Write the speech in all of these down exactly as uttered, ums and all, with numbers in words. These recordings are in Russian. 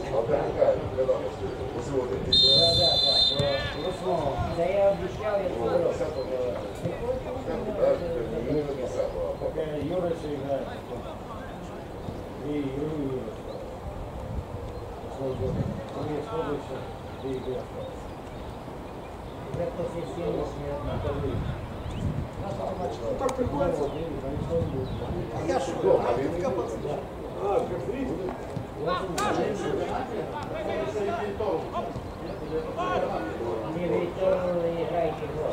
Да я обещал, я говорю. Пока Юра все играет. И Юра Юра. Свобода. Он есть свобода, и игра. Я после съема не Ну так приходится. Я шел. А, как зритель? не Виктор играет его.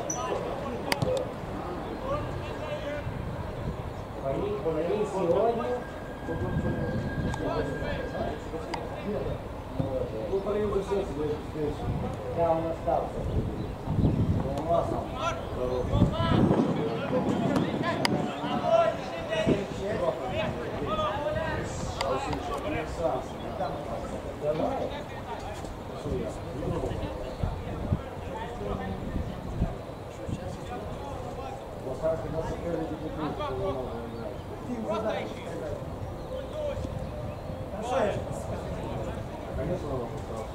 Они, они сегодня. Ну, парень уже все здесь. Да, он остался. Он ласом. Давай. Конечно, он остался.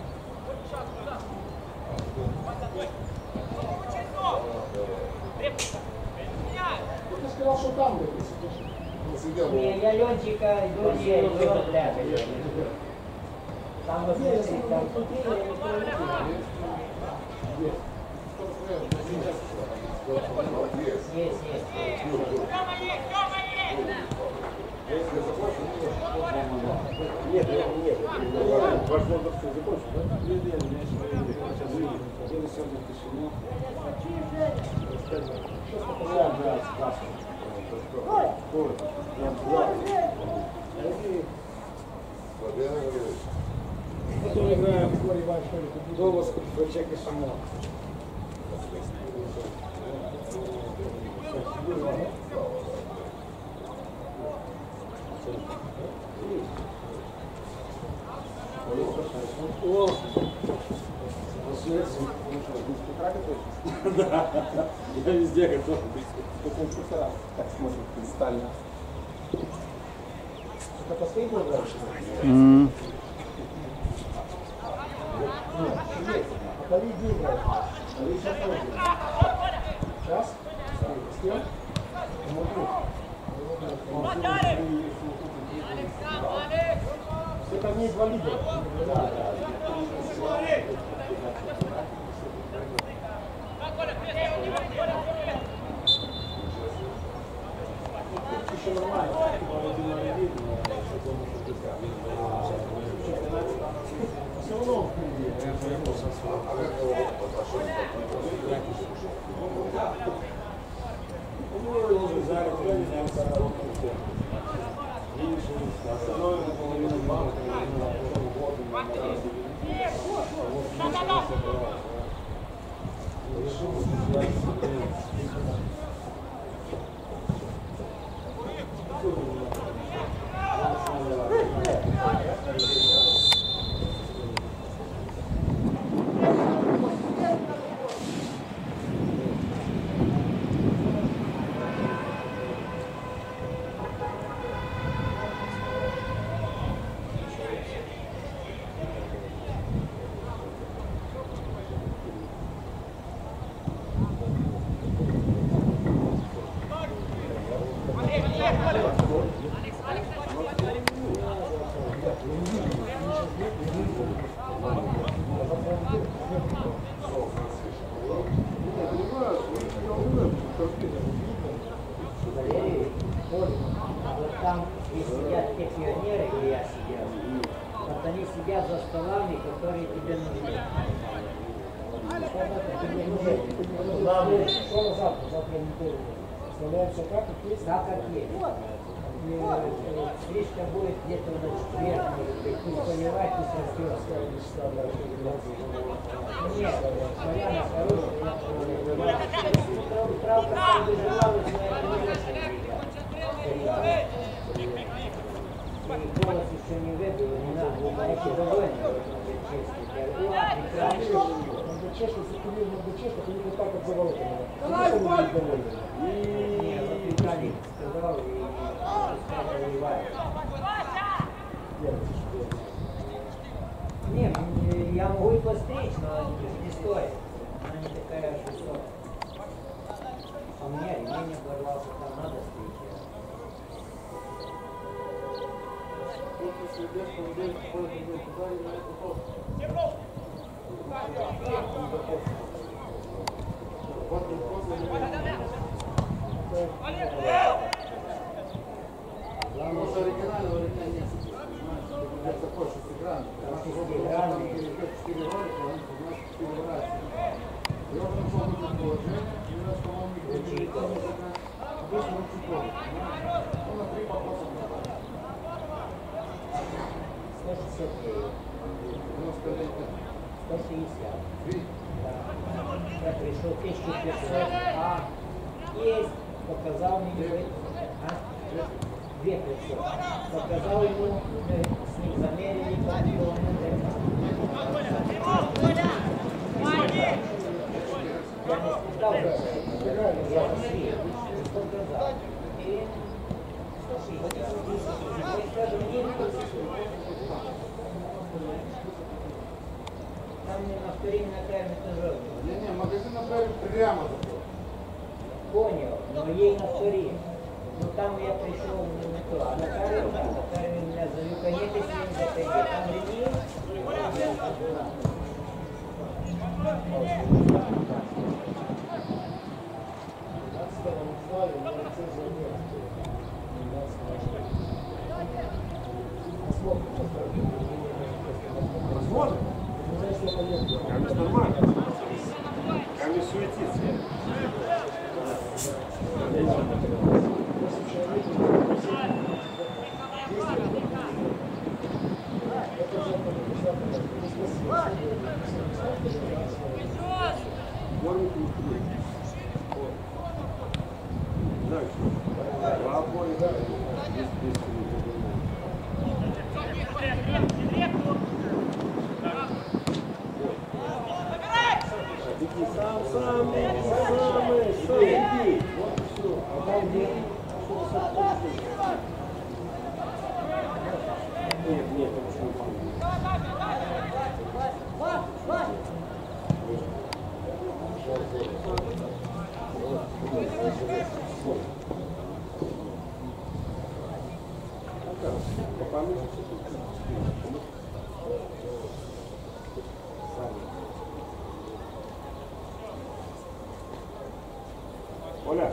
Ну, ты сказал, что там где-то. Не, я Ленчика иду, не, идет, да, там вот смотри, там купили, я не знаю. Есть, есть. Нет, нет, нет. Возможно, все закончится, да? Нет, нет, у меня еще не сейчас выйдет. Или сегодня тишина. Что сказал, да, страшно. Ой! Я потом играем в Гори Вайшоре. Дома с Вачека Шимона. О! Да, я везде готов быть. Компьютера так смотрит кристально. Это последний удар? Mm. А Кали где играет? Кали сейчас тоже. Сейчас? С кем? Все там есть два лидера. Да, да. Еще нормально. Все равно там, где сидят те пионеры, где я сидел, вот они сидят за столами, которые тебе нужны. Главное, что на завтра, завтра неделю. Оставляем все так, как есть? Так, как есть. Стрижка будет где-то на четверг, может быть, пусть поливать, пусть растет. Нет, поляна хорошая. Травка там доживалась, но это не очень. И голос еще не выбил, не надо. Эти довольны, честно. Надо честно, если ты не надо честно, то не вот так от заворота. Давай, давай! Не, вот Виталий сказал, и пускай поливает. Попробуй постричь, но не стоит. Она не такая уж высокая. А у меня ремень оборвался, там надо стричь. Потому что оригинального ремня нет. Это такой шестигранный. Шестигранный. четыре ролика, он значит четыре вариации. И он нашел это положение, и раз, по-моему, не обычно ручей ходит. Он на три попроса попал. сто шестьдесят девять. девяносто один. сто шестьдесят. Три. Да. Я пришел тысяча пятьсот. А, есть. Показал мне. А? две тысячи пятьсот. Показал ему, мы с ним замерили по километрам. Я не спитал, я посмотрел, что сказал. И сто шестьдесят. И скажем, не там не на вторым на камере тоже. Не-не, магазин направили прямо такой. Понял, но ей на вторым. Ну там я пришел на то, а на каре, да, на каре меня зовут, конечно, с ним заходи. Там ремень. Возможно? Камень нормально. Камень суетится. Оля.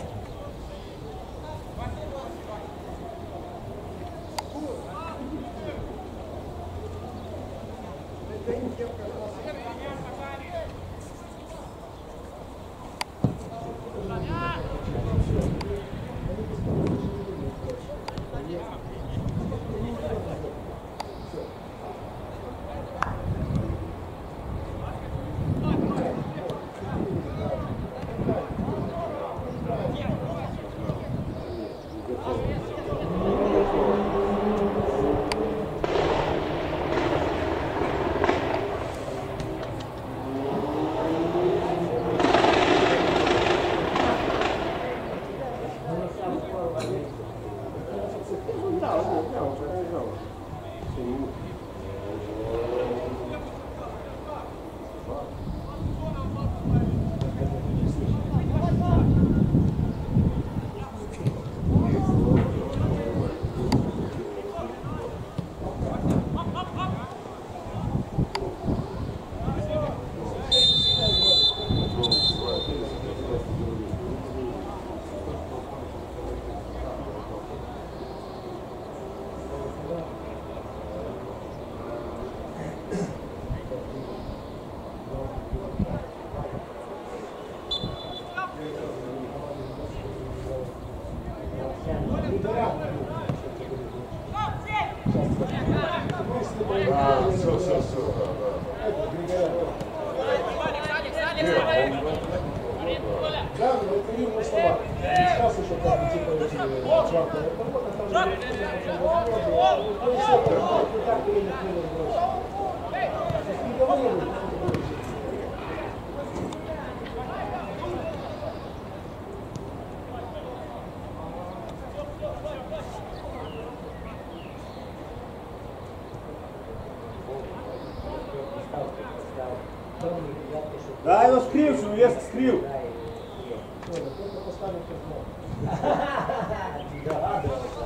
Темний, дев'ятий, що... Дай його скрив, що є скрив. Да, є. Оля, тільки поставив письмо. Догадувався.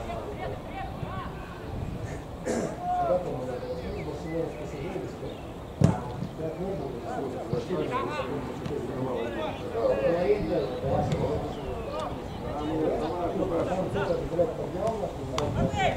Куда там было? Бо сьогодні спасажири безпеки. Як не було? Половин дня, да? Там кто-то взгляд поднял, нахуй.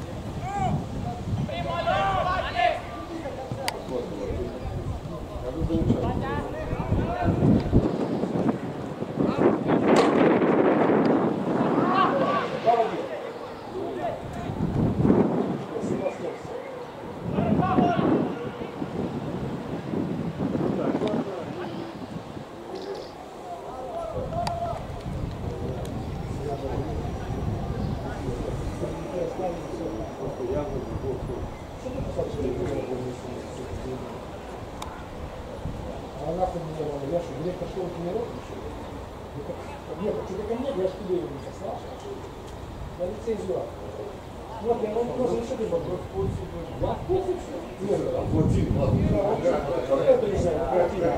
А нахуй мне, я что, директор школы тренировки? Нет, а тебе ко мне, я ж тебе его не послал. На лицензию. Вот, я вам тоже еще не могу. Да, в курсе, что? Нет, оплатили, ладно. Что это не знаю, оплатили.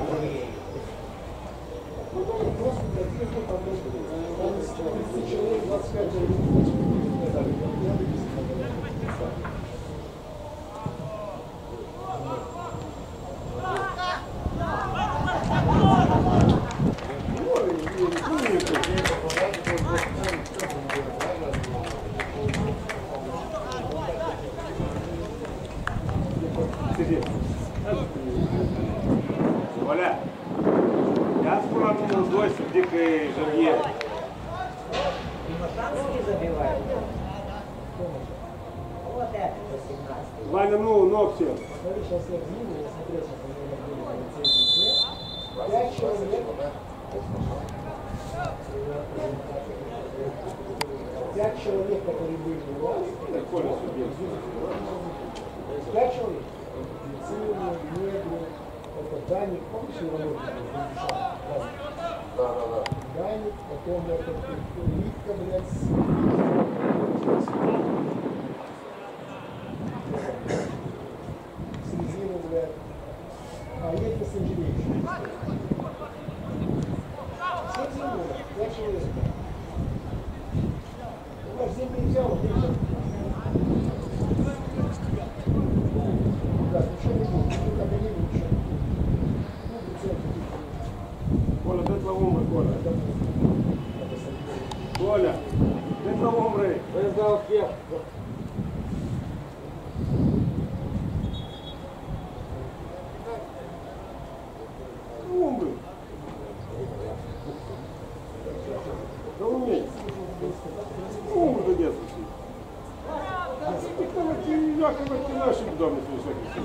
Ну, да, просто, блядь, ну, там, тридцать человек, двадцать пять человек. Я Оля, я скоро буду досі дикий Жав'єр. И Матанский забивает. Вот это восемнадцатый. Ваня, ну, ногти. Смотри, сейчас я вижу, я смотрел, что у меня были на лицензии. Пять человек. Пять человек, которые были у вас. Пять человек. Лицензию, медлю. Это Даник, помнишь его ноги? Да, да, да. Даник, потом это Литка, блядь, с... Середину, блядь. А есть с инженером. Все земли, пять человек. Ну, наш земли взял, видишь? Да, ничего не будет, никуда не будет ничего. Коля, де плавомри, Коля? Коля, де плавомри? Я знал, где. Плавомри. Да умей. Плавомри до детства. Як ви наші вдома всі.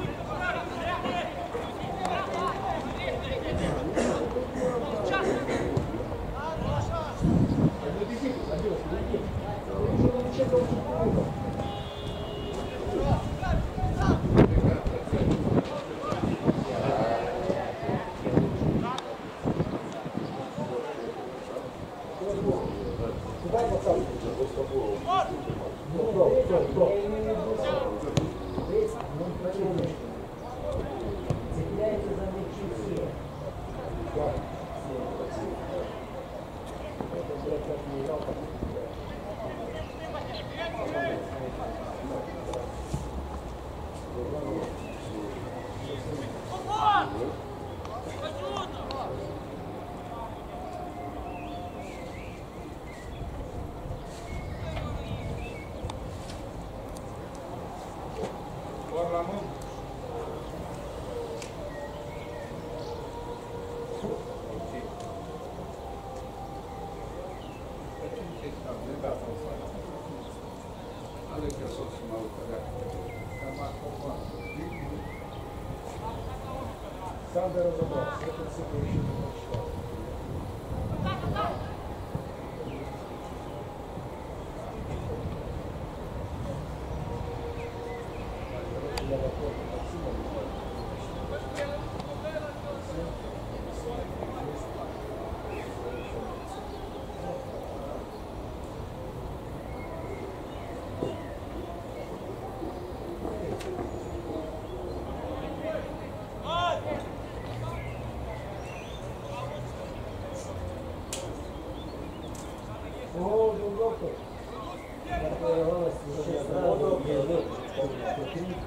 Цепляется за мячи все. Сам бы разобрался, это цикл еще не прочитал. Я готов к Максиму. крик.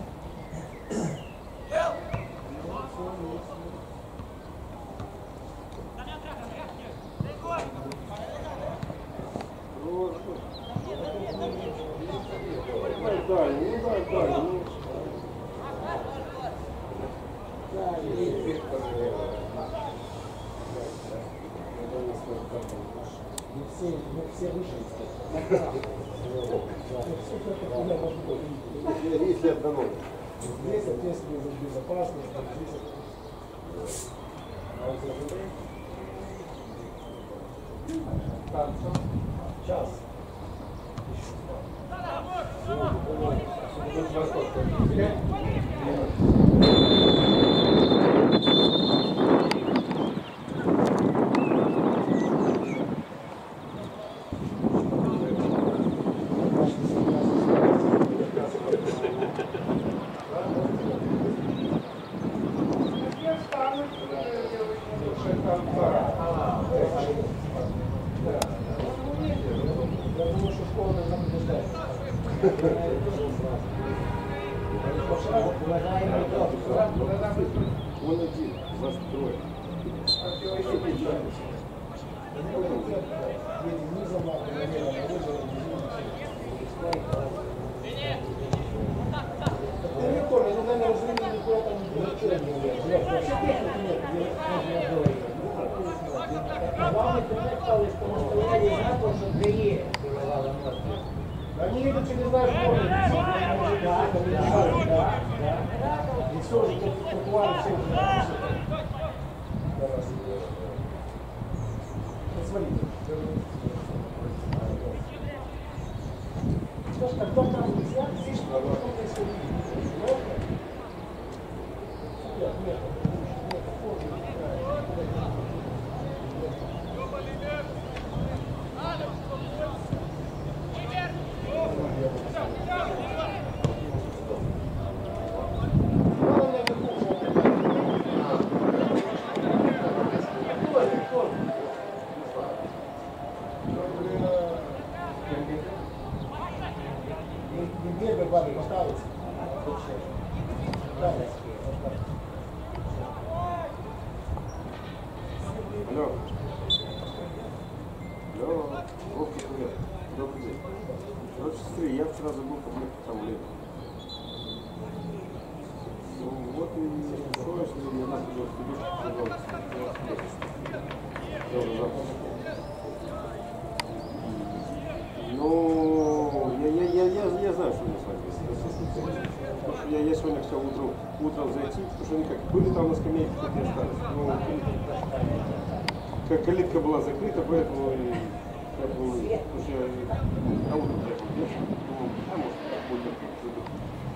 Да, ну да, да, ну. Мы все, мы все вышли. Все это куда можно было. Если одного. Здесь ответственность за безопасность, здесь так, час. Я думаю, что школа должна побеждать. Уважаемый доктор, Он один, вас трое. Едем низом, нахуй, налево, налево, это не Коля, ну, наверное, разумение никуда там не было. Вообще техники нет, где можно говорить. вам интернет стали, что мы стояли на том, что двери перевала ночь. Они едут через наш город. Да, да, да, да. И все уже, как тротуары, все уже написано. Посмотрите. Что ж, как доктор нельзя, здесь что происходит? Нет, нет, нет, Где бабы поставить? Алло. Алло. Вовка, привет. Добрый день. Короче, смотри, я вчера забыл подъехать там летом. Ну вот и что, если мне надо было вступить, пожалуйста. Я уже завтра. Ну, я, я, я, я, я знаю, что мне с вами. Потому что я, я сегодня хотел утром, утром зайти, потому что они как были там на скамейке, так и остались. Но как калитка была закрыта, поэтому и, как бы, потому что я на утром приехал вечером, думал, а может, будет приду.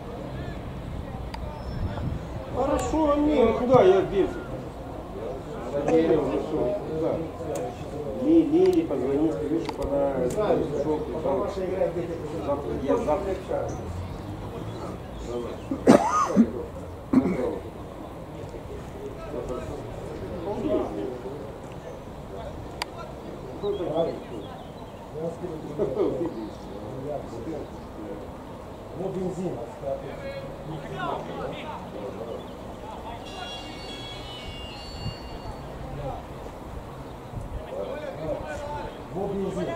Хорошо, не, куда я делся? Заделил, ну что, да. Лили, позвонить, скажи, чтобы она Знаю, пришел, пришел. ваша игра где-то. Завтра, я завтра. Ну, бензин. Ну, бензин.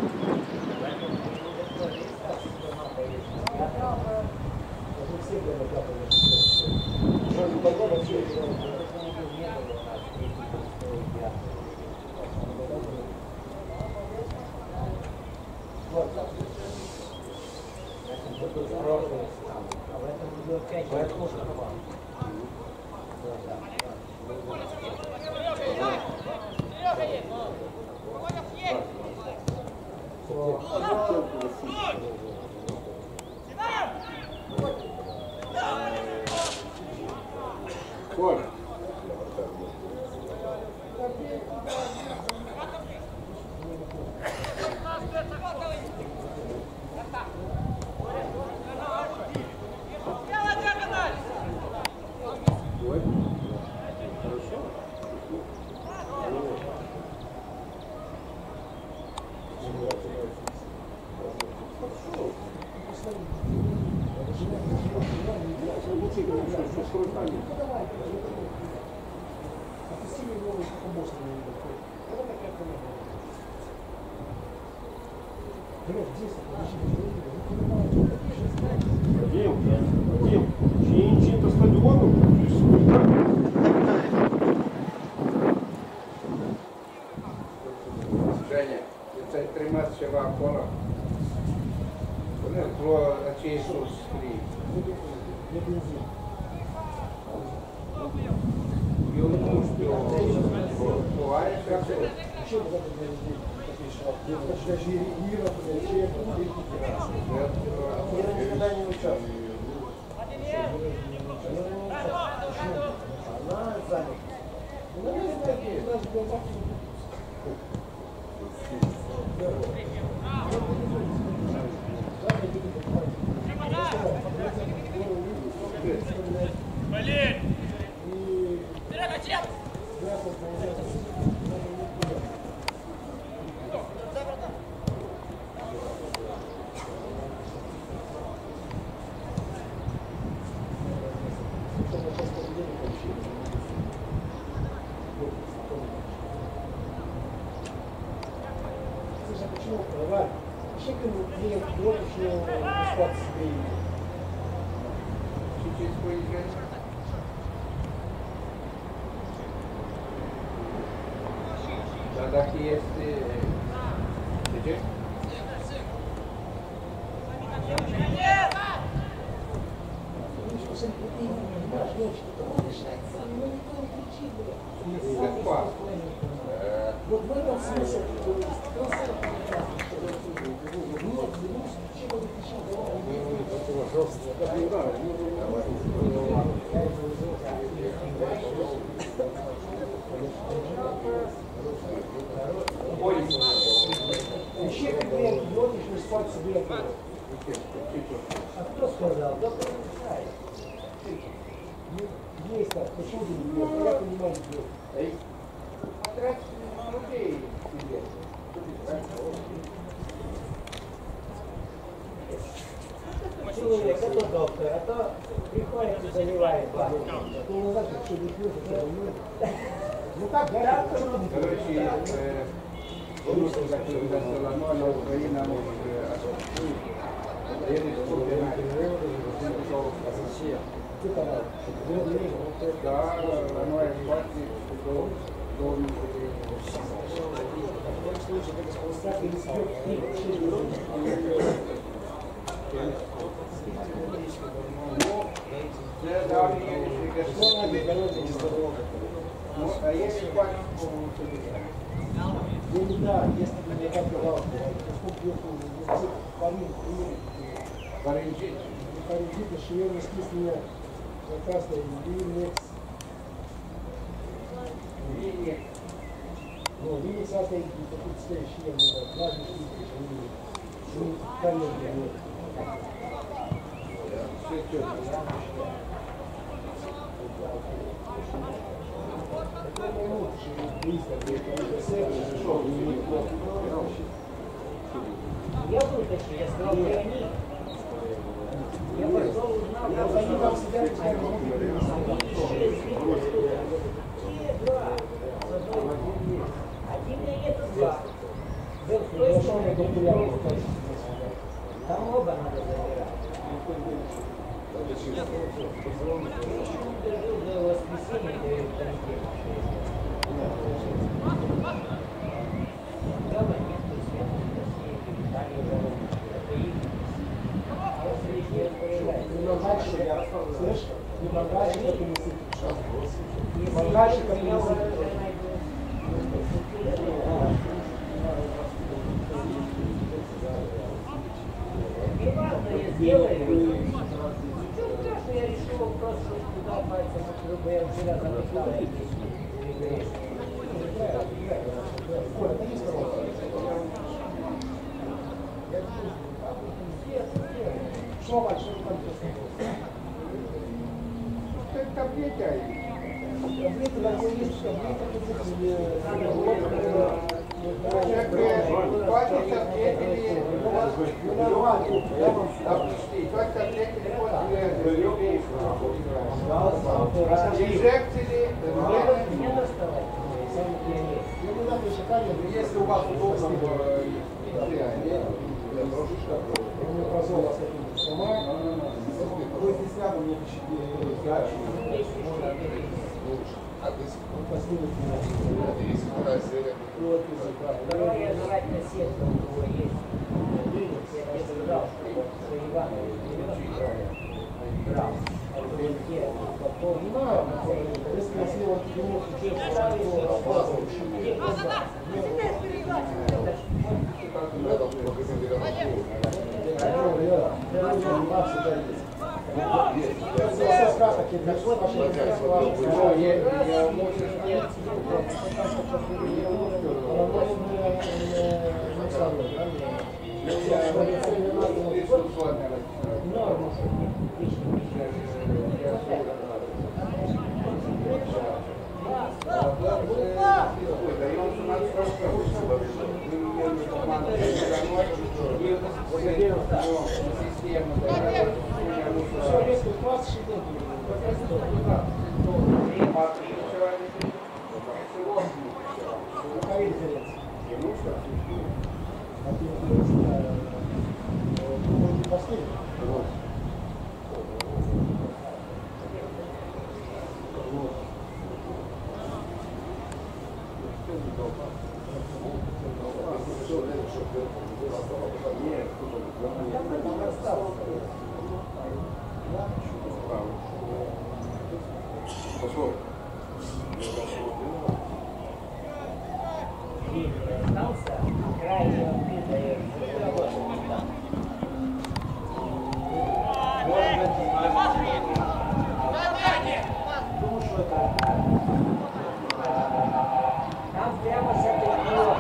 Все Поэтому что команда. Коль. Дим, Дим, чинчи-то стадиону. Женя, це триматися кола. Вони про цей Ісус скрізь. Йому що буває, що Еще бы надо было сделать такие шапки. Даже Ира, чем Ира никогда не участвует. Она занята. Ну, наверное, у нас был максимум. Блин! Слушай, почему? Давай. Еще клиент вот еще спать себе. чуть-чуть поїжджати. Так є. Где? Вот в этом смысл. Еще как клиент ловишь, не спать себе. А кто сказал? Да приезжай. Есть так, почему ты не делаешь? Я понимаю, где. тридцать рублей тебе. Человек, это доктор, а то приходит и заливает банку. Ты не знаешь, что не пьешь, это не. Ну так, да? Короче, Русло заселено на Україна Ты там, да, оно есть партии, что должен в любом случае, это спонсор или спёк. не дали Что надо здоровье, не здоровье? Ну, а если партия, Я не знаю, если бы мне так сказал, поскольку я парень, Парижит, парень, что я не спис меня заказ на Linux. Винник, Ну, Linux это тут стоящий, я не знаю, важный штуки, что не коллеги, нет. все четко. Это не лучше, близко, где-то уже сервис, что не Я вытащил, я сказал, ты они. Я пошел, узнал, Я как они они там сидят, и они исчезли оттуда. Где два? С одной земли. Один у меня нету два. Был в той стороне, был в другой стороне. Там оба надо забирать. Я жил до воскресенья, до понедельника. Я бы не свет, Италию, это их. Ну, дальше, слышь, И мангальщика принесли. Мангальщика принесли. Сделай. Что я решил вопрос, что туда пальцем, чтобы я вчера записал. Коля, ты не сказал? Что мальчик, что там Как таблетка. таблетки, на нее есть таблетки, Хватит таблетки или... Объясни, хватит таблетки или инжекции ли? Не доставай. Если у вас удобно, вы здесь рядом не пишите. Давай я желательно сетку у него есть. Я ожидал, что Иван брал. Если я слева тебе мог остался, крайне отбитая. Думаю, что это там прямо с этой дорогой.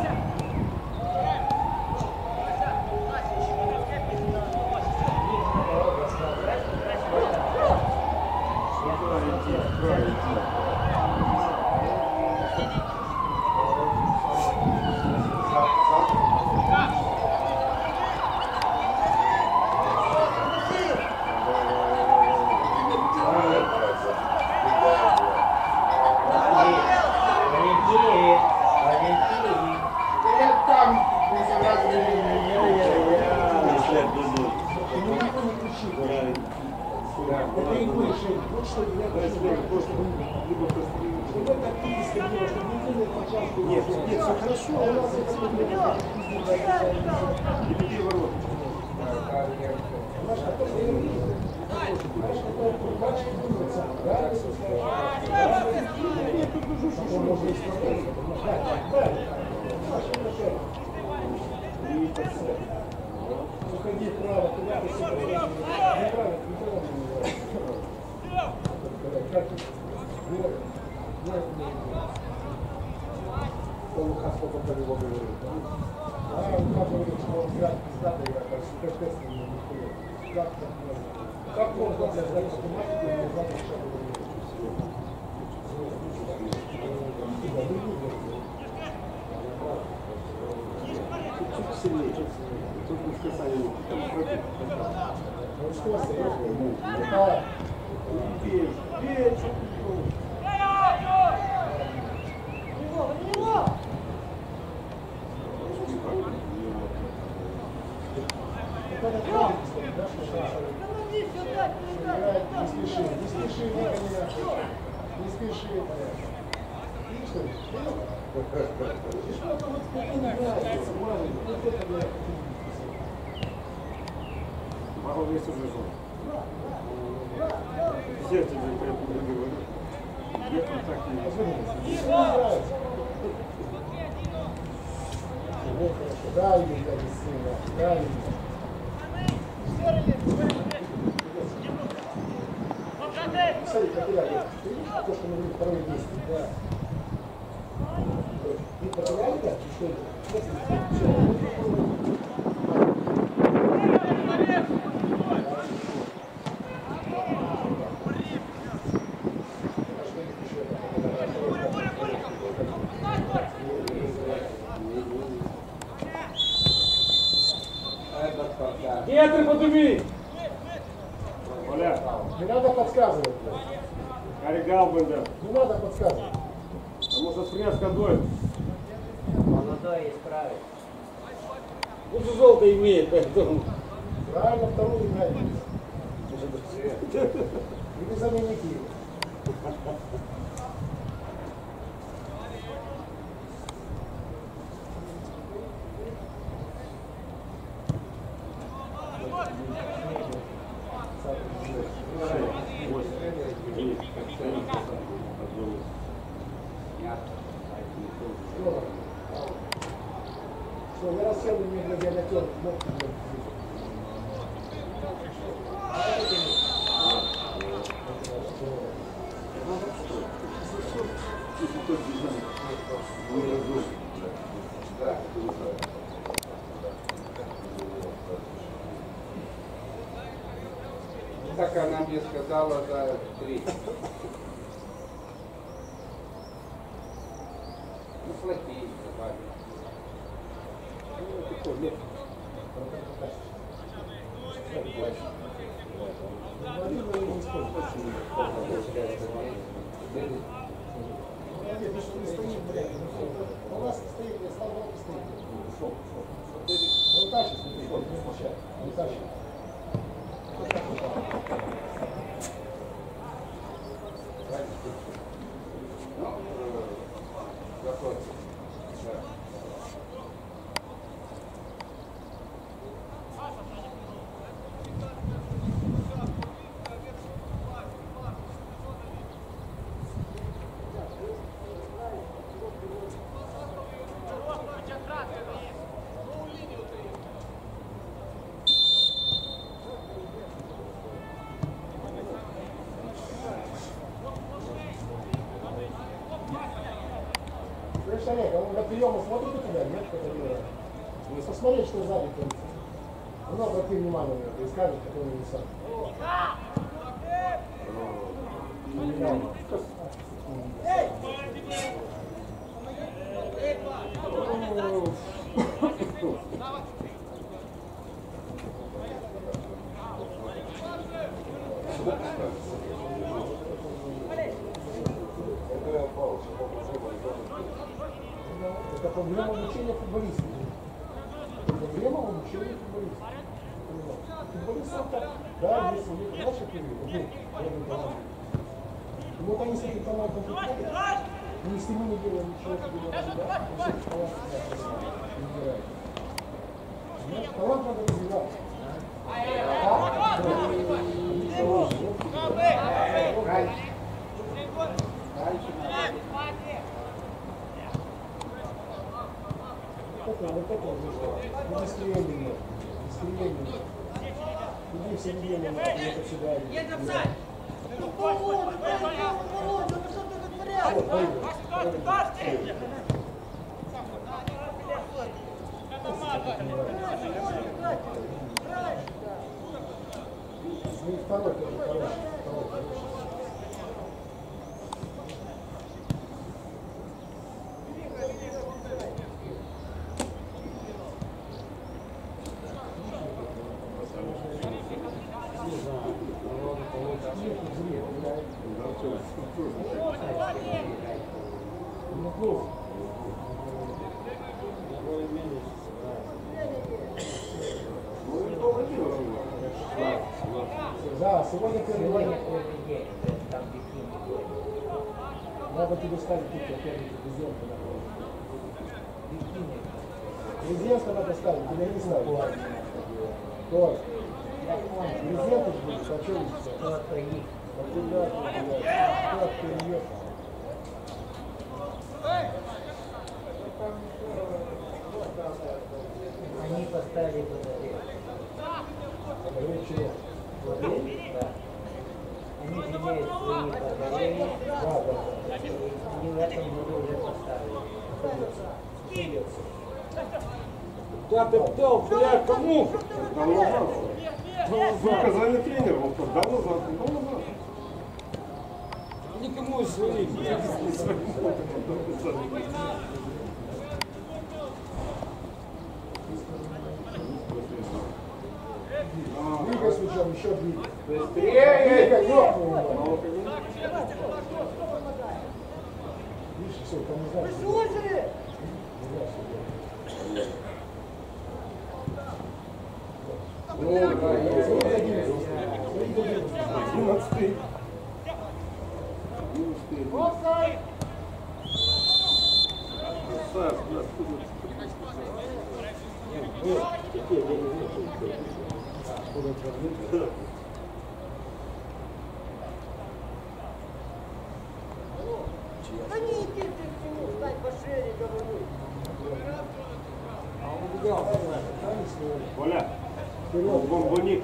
Нет, нет, все хорошо, у нас это уходи вправо, туда, неправильно, Лукас только про него говорит. А Лукас говорит, что он играет пиздатый, играет, суперстественный, нихуя. Как так можно? Как можно, блядь, знать математику и не знать, что говорит? Чуть сильнее, чуть сильнее. Тут не сказали, там против. Ну что, серьезно? Бей, бей, что ты делаешь? Не спеши, не спеши, не спеши, видишь, что ли? И что-то вот спокойно играет, вот это, блядь, Могу весь уже зон. сердце за это говорю. Я тут так не Да, Игорь, как и сына. Да, Игорь. Смотри, как я говорю. Ты видишь то, что мы говорим второе действие? Да. Ты потеряли, да? Что это? Гетры, подними! Оля, Не надо подсказывать. Каригал Бендер. Не надо подсказывать. А может спрятаться дует? Молодой исправит. Ну, же желтый имеет, поэтому. Правильно, вторую играть. Или замените. Что, я рассел мне для диалектов. Так она мне сказала за три. Ну, плохие, добавили. У нас стоит, я стал волк стоит. Вот так сейчас, не смущай. Вот так сейчас. Ну, заход. Слышь, Олег, он на приемы смотрит на тебя, нет? Посмотреть, что сзади творится. Ну, обрати внимание на это и скажет, какой он не сам. Это проблема обучения футболистов. Проблема обучения футболистов. Футболист сам так, да, если у них наши периоды, вот они с этим талантом приходят, и если мы не делаем ничего, что делаем, да, то все талант не убирают. Знаешь, талант надо развивать. Вот это, вот это вышло. Ну, настроение нет. Настроение нет. Иди в середину, это сюда. Едем, Сань! Володя, Володя, Володя, ну что ты вытворяешь? Ну и второй тоже, второй, второй, второй. Да, сегодня первый Сегодня день. первый день, там бикини будет. Надо тебе ставить тут первый президента. Бикини. Президента надо ставить, тебя не ставить. Кто? Президент же будет, а что вы? Кто-то их Как ты ее? Они поставили подогрев. Подогрев чего? Подогрев, да. Они же имеют свои подогревы. Да, да, да. И в этом году уже поставили. Придется. Да ты дал, бля, кому? Дал назад. Вы указали тренеру, он что, дал назад, дал назад. Никому из своих, блядь, не своим. Двигай с мячом, еще двигай. Быстрее! Двигай, ёбаный его. Видишь, все, там не знаешь. Одиннадцатый. Офсайд! Да не иди ты к нему, встань пошире, говорю. А он убегал, Коля, бомбоник.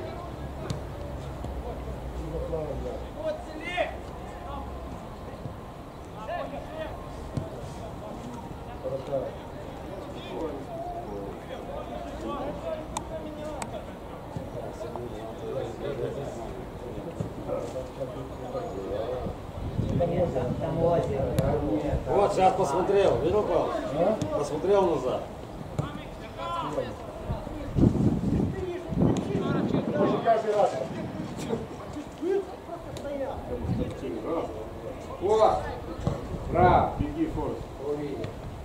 Там, там озеро. Вот, сейчас посмотрел, видел, Павел? А? Посмотрел назад. Можно каждый раз. Вот! Браво! Беги, Форс. Увидел.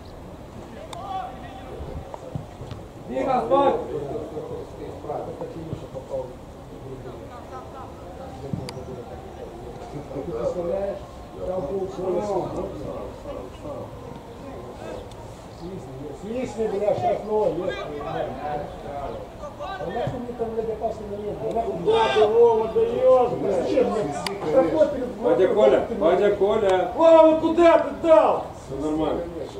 Бега, стой! Это Кимиша попал. Ты представляешь? Там полчаса. Слизь мне, бля, штрафной, есть. А нахуй мне там, блядь, опасный момент? Да нахуй, Куда ты, Вова, даешь, да блядь? зачем мне? Штрафной перед Батя Коля, батя Коля. Вова, куда ты дал? Все нормально.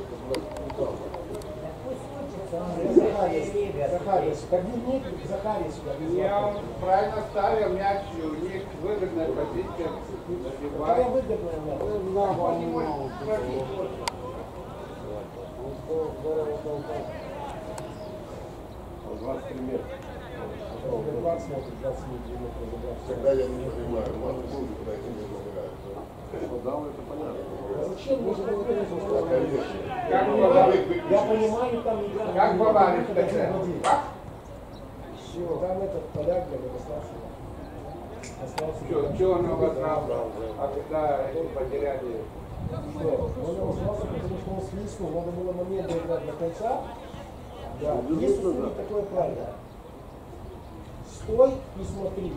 Захарий, ходи мне, Захарий сюда. Я правильно ставил мяч, у них выгодная позиция. Какая Забивай. выгодная мне? Он не может пробить. двадцать три метра. двадцать метров, двадцать минут разобраться. Тогда я не понимаю, мало будет, когда это не забирают. Ну, дал, это понятно. А зачем мне же это Конечно. Как Я Бабарик? понимаю, там игра. Как Бабарик когда тогда? Все, там этот поляк, блядь, остался. Остался. Что он обосрался? А когда эти потеряли? Что? Он остался, потому что он свистнул, надо было момент доиграть до конца. Да, есть у них такое правило. Стой и смотри.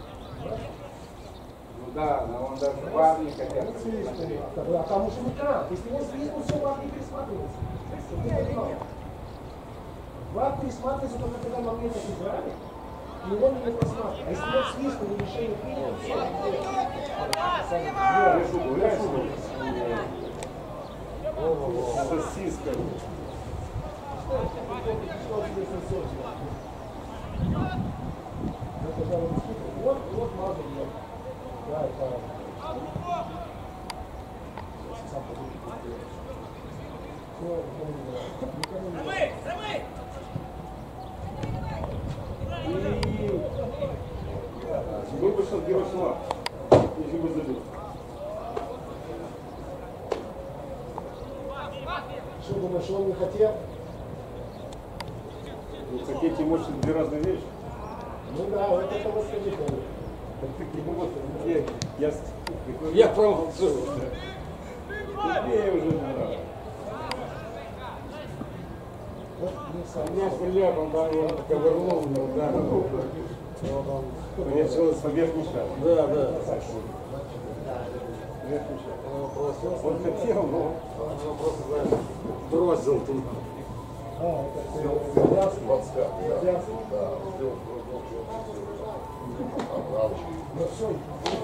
Ну да, но он даже вар не хотел. Вот свистнул. А там уже не кран. Если он свистнул, все, вар не пересматривается. Чтобы ты понимал. Вар пересматривается только когда момент отыграли, и он не просматривает. А если он свистнул и решение принял, все. Сосиска. Вот, вот мазу, блядь. Да, это... Сам подумай. Все, никому не нравится. Был бы сейчас Ярослав, если бы забил. Что думаешь, он не хотел? Ну, хотеть и мощь две разные вещи. Ну да, вот это вот скажи, Коля. Я, я, я промолчу. Мне уже не нравится. Вот не сам. Меня стрелял, он там его ковырнул, не ударил. Получилось по верхней шаге. Да, да. Верхней шаге. Он хотел, но... Он его просто, знаешь, бросил тут. А, это Ясно. Подскак, да. Ясно. Да, сделал кружок, Ну все.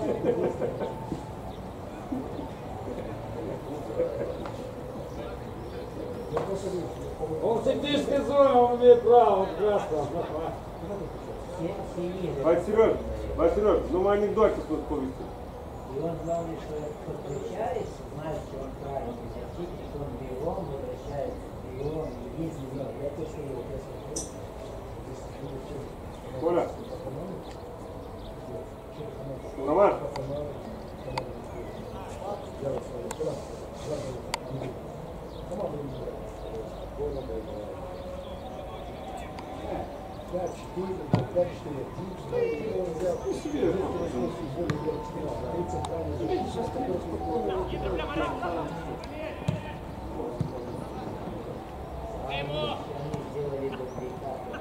Я просто вижу. Он в тактической зоне, он имеет право, вот красного. Все, все видят. Бать Сереж, бать Сереж, ну мы анекдотик тут повесим. И он главное, что подключаясь, знает, что он правильно защитник, он бегом возвращается, бегом, если не знаю, я тоже его просто. Коля. Роман. пять четыре, пять четыре, Они сделали дубликат,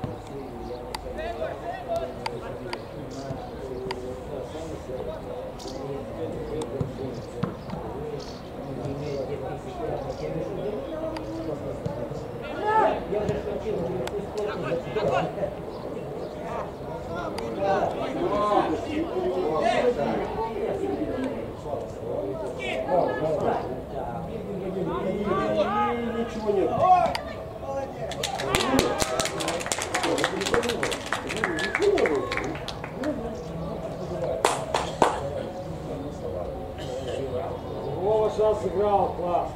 я уже хотел, Ничего нет. Вова сейчас сыграл, класс.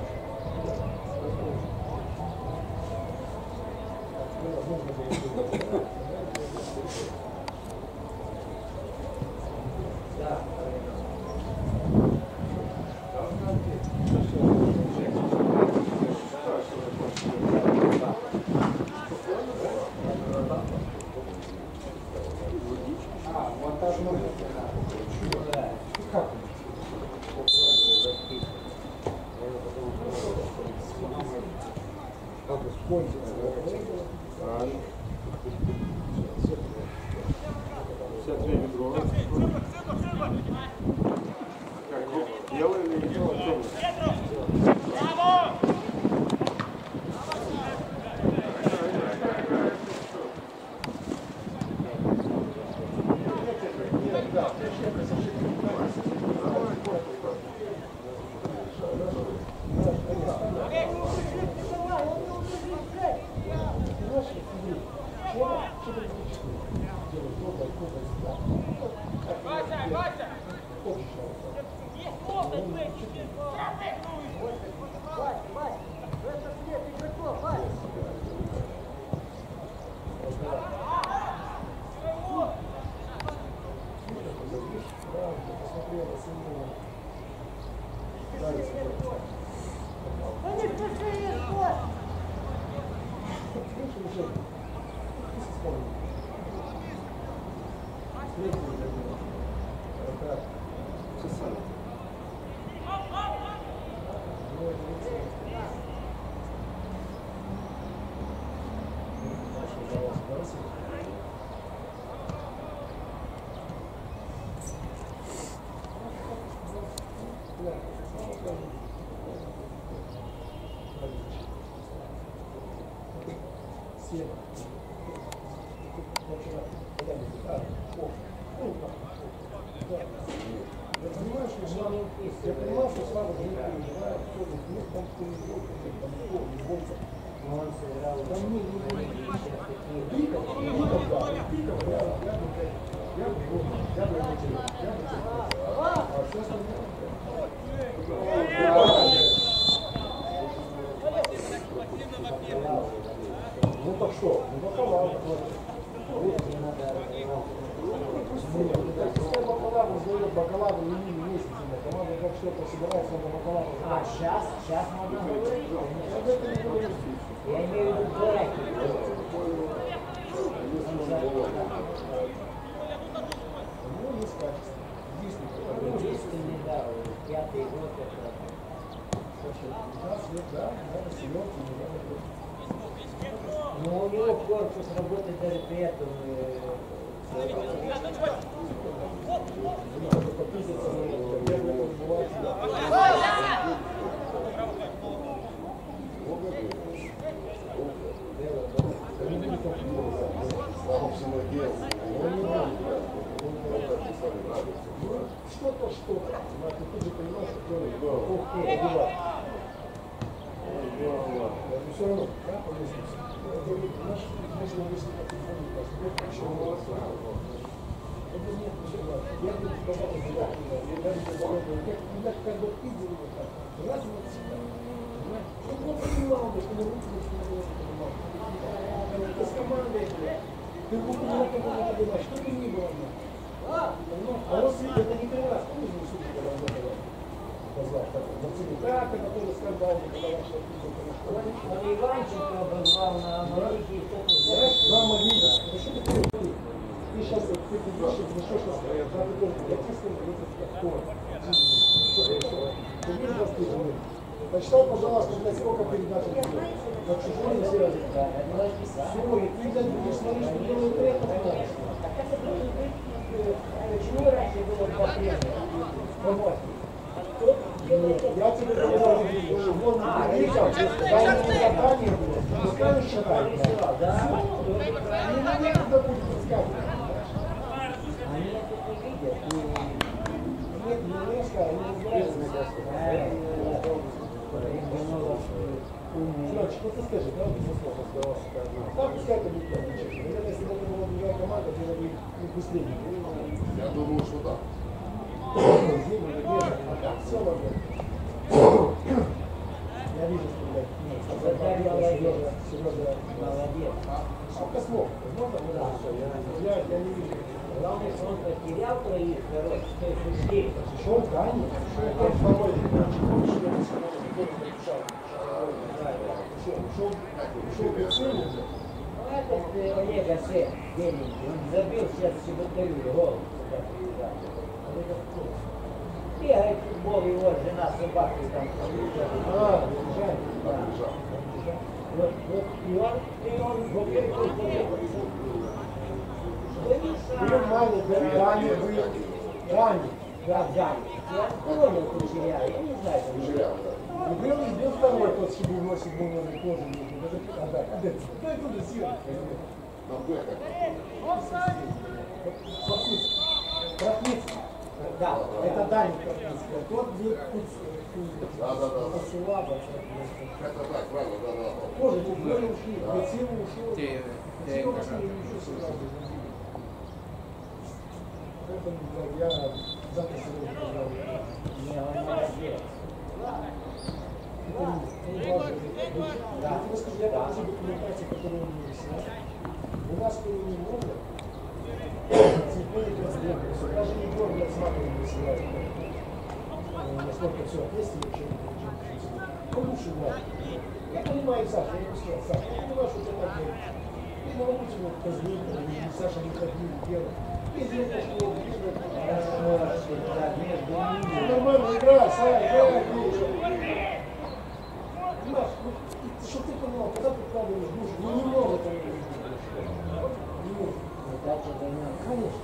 Белый или темный? Я понимаю, что слава не переживает, кто не смог, там кто не был, там кто не бойся. но он сыграл Да мне не сейчас такие. Пиков, пиков, да, пиков, я, я бы, я бы, я бы его терял, я бы терял. А все остальное? Ну так что, ну бакалавр. Не надо Пускай бакалавр сдает бакалавр не мимо месяцами, команда как что-то собирается, надо бакалавр. А, сейчас, сейчас можно говорить. Я об этом не говорю. Я имею в виду драки. Ну, есть качество. Действительно. Единственный, да, пятый год это. пятнадцать лет, да, надо семерки, не надо. Но у него корпус работает даже при этом. Слава всему делу. четыре, девать. Но все равно, да, по лестнице. Наш, если вы если как телефон не паспорт, еще голоса. Это нет, ничего важного. Я бы сказал, что да, я бы сказал, что я как бы видел вот так. Раз вот всегда. Понимаете? Чтобы он понимал, что мы руки, что мы не понимал. Это с командой. Ты руку не надо понимать, что бы ни было. А он сидит, это не первый раз. Помнишь, мы судили, когда он говорил? Сказал, так, Марцелюка, который скандал, когда вошел в Он Иванченко обозвал на Амалике и кто-то знаешь, мама видит, ну что ты говоришь? Ты сейчас, ты придешь, и ну что сейчас, я тоже, я тебе скажу, это кто? Ты видишь воспитанный? Почитай, пожалуйста, блядь, сколько передач от тебя. На чужой не связи. Все, и ты, блядь, будешь смотреть, что делают это, знаешь. Почему раньше было два премия? Помощник. Я тебе говорю, что вон Вика, дай ему задание, блядь, пускай он считает. Да? Не надо никогда будет подсказывать. Они это не видят. Нет, не резко, они разбираются на газу. Короче, что ты скажи, да, без слов разговаривался. Да, пускай это будет так ничего. Наверное, если бы это была другая команда, то это будет быстрее. Я думаю, что да. Зиму, держит, а так все равно. Я вижу, что, блядь, Сережа, Сережа, Молодец. сколько слов? Можно? Да. Я, я не вижу. Главное, что он потерял троих, короче, то есть успех. Шел Гани, шел второй, шел Бецелю. Ну, этот э, Олег Асен, беленький, он забил сейчас Чеботарю гол. Сюда приезжал. Бегает в футбол, его жена с собакой там. А, Бежать. Да. Вот, вот, и он, и он, вот такой Был маленький, Гани был. Гани. Да, да. Я понял, Кучеря, я не знаю, как Кучерява, да. И был, и был второй, тот, что был носит был номер тоже. А, да, а, да, да, это же серый. Там Б как. Крапницкий. Да. Это Даня Крапницкий. А тот был Да, да, да. Посылаба. Это так, правильно, да, да. Тоже тут двое ушли. Бецилу ушел. Те- те Бецилу как ушли, раз. еще сразу. Поэтому, блядь, я завтра сегодня поздравлю. Не, он молодец. Это не не важно. Я тебе скажу, я покажу документацию, которую у меня есть. У нас не много. Цветной президент. Даже Егор не отсматривает на себя. Насколько все ответственно, чем он лучше знает. Я понимаю, Саша, я ему сказал, Саша, я понимаю, что ты так делаешь. Ты могу быть его козлить, или Саша не ходил, делал. Если он пошел, видно, все нормально, играй, Саша, играй, видишь. Понимаешь, ну, чтобы ты понимал, когда ты вкладываешь душу, ну немного там не может. Задача займет. Конечно.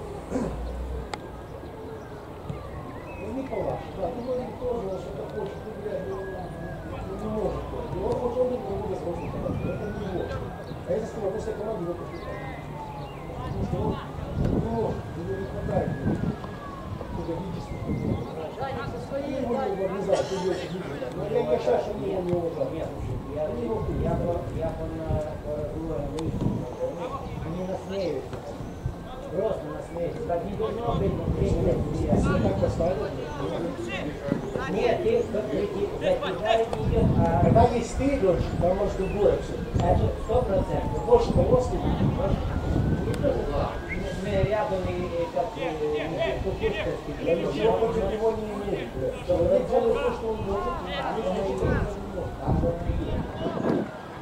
Ну не по-вашему, да, ты вроде тоже что-то хочешь, ты, блядь, ну, ну, не может. И он вот он не будет сложно подать, это не его. А я сказал, после команды его посчитал. Потому что он не может, ему не хватает педагогических Даник со своей не буду его обрезать, ты ее видишь. Но я не шаг, чтобы его не уважал. Нет, я, я, я, я по разговорам выяснил, они насмеются. Просто насмеются. Так не должно быть, но Все так поставили. нет, ты как эти закидают не идет, а Когда есть ты, Леш, там может другое все. это сто процентов. Больше полоски будет, понимаешь? Не то, что мы рядом и как кукушка Я ничего против него не имею. блядь. Человек делает то, что он может, а не то, что он не может.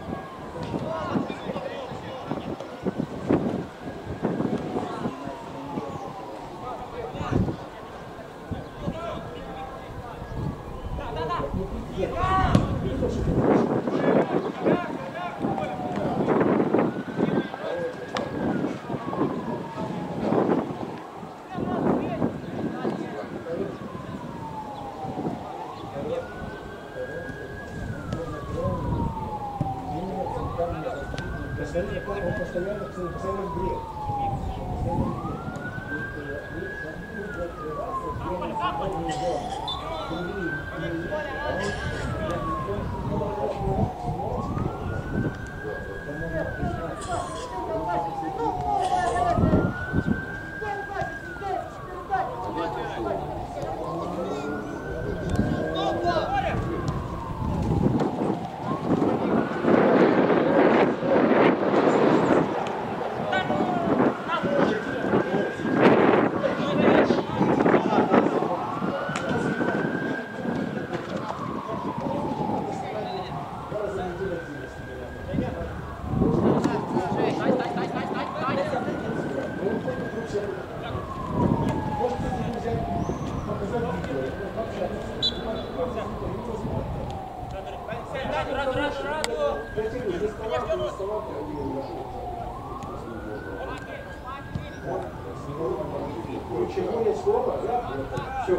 Посмотри, как он постоянно, постоянно в игре. Постоянно в игре. Ключевое слово, да? Все.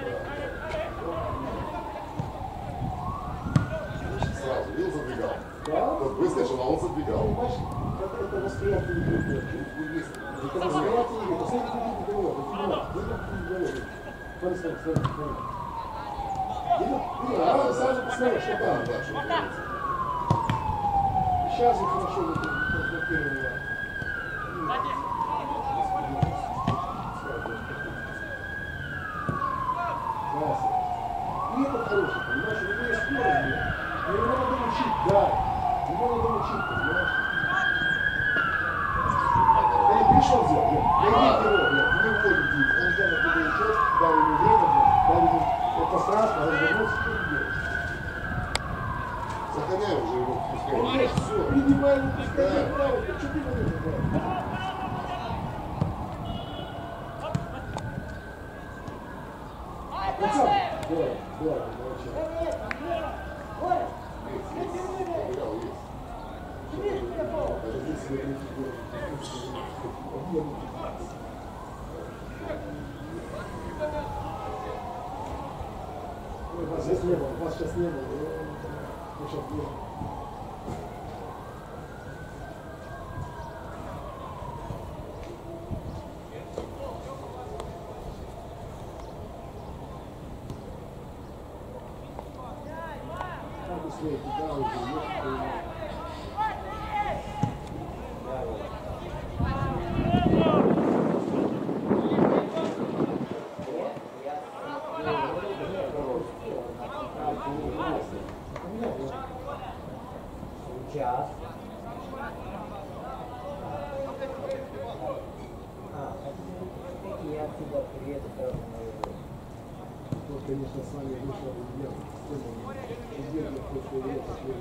Сразу, видел, забегал. Да? Вот выскочил, а он забегал. Понимаешь, это, это восприятие игры. Это восприятие игры. Посмотри, как люди говорят. Вот люди говорят. Смотри, смотри, смотри, смотри. Видел? Видел? А надо сразу посмотреть, что там. Да, что делается. Сейчас же хорошо вот разблокировали. И этот хороший, понимаешь, у него есть скорость, но его надо учить, да. Его надо учить, понимаешь. Да не пришел взять, нет. Да иди его, нет, не уходит здесь. Он взял на другую часть, дал ему время, дал ему пространство, развернулся, что ты делаешь? Сохраняй уже его, пускай. Конечно, все, принимай, не пускай, право, что ты говоришь, да? Ну что? Да, да, молчи. Забегал, есть. Даже здесь я не фигуру. Ой, вас сейчас не было, вас сейчас не было. Вы сейчас не было. Как быстрее, да, уже, есть. Сейчас. А, я отсюда приеду сразу на его. Вот, конечно, с вами вышел я с темой. Удерживать то, что я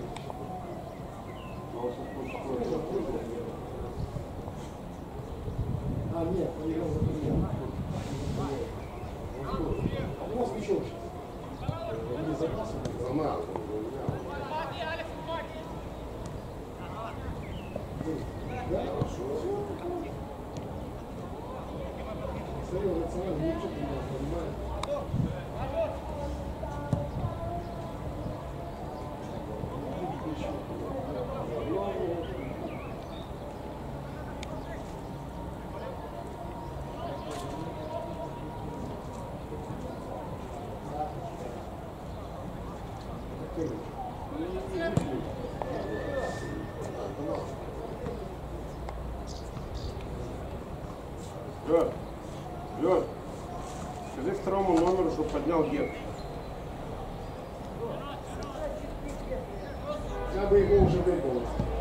А, нет, он играл за прием. У нас ничего сейчас. Не запасов. Нормально. Да? Смотри, он рационально ничего не понимает. Лёд, Лёд, скажи второму номеру, чтобы поднял гет. Я бы его уже выбрал.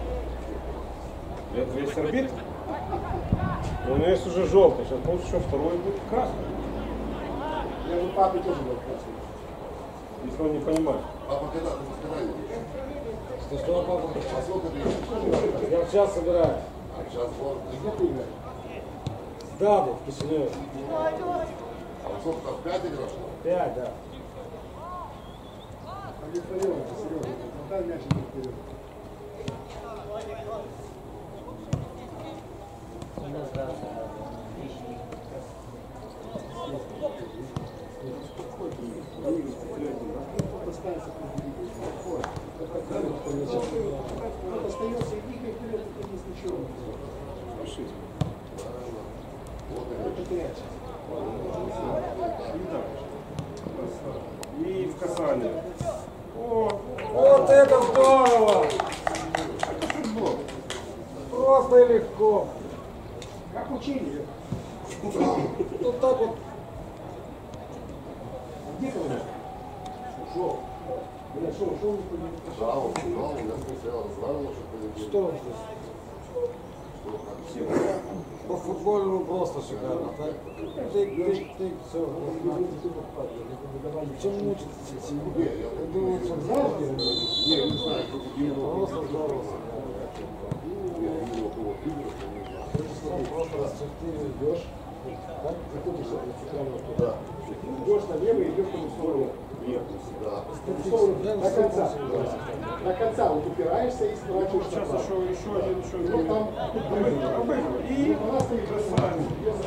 Это весь орбит? Но у него есть уже желтый, сейчас будет еще второй будет красный. Я бы папе тоже был красный. Если он не понимает. Папа, когда ты сказал? Ты что, папа? А сколько ты? Я сейчас собираю. А сейчас вот. Где ты играешь? Да, да, в Киселеве. А сколько там? Пять играл? Пять, да. А где Фарёва, Серёга? Дай мяч ему вперед. У нас да, отличник. Останется вот остается, иди вперед, это есть ничего. Вот это теряется. Не так. И в касание. О, Вот это здорово! Футбол. Просто и легко. Как учили? Вот так вот. Где ты уже? Ушел. Бля, шел, ушел, не понял. Да, он знал, я смотрел, знал, что Что он здесь? По футбольному просто шикарно, так? Тык, тык, тык, все. Чем мучиться? Я думаю, что знаешь, где он? Не, не знаю, как именно. Просто здорово. Я именно того фильма, Просто раз ты идешь, так, заходишь в центральную да. Идешь налево и идешь по ту сторону. Нет, да. По ту сторону до конца. До конца вот упираешься и сворачиваешь сейчас направо. еще, еще один, еще один. Ну там Обыграл. И она стоит красавец.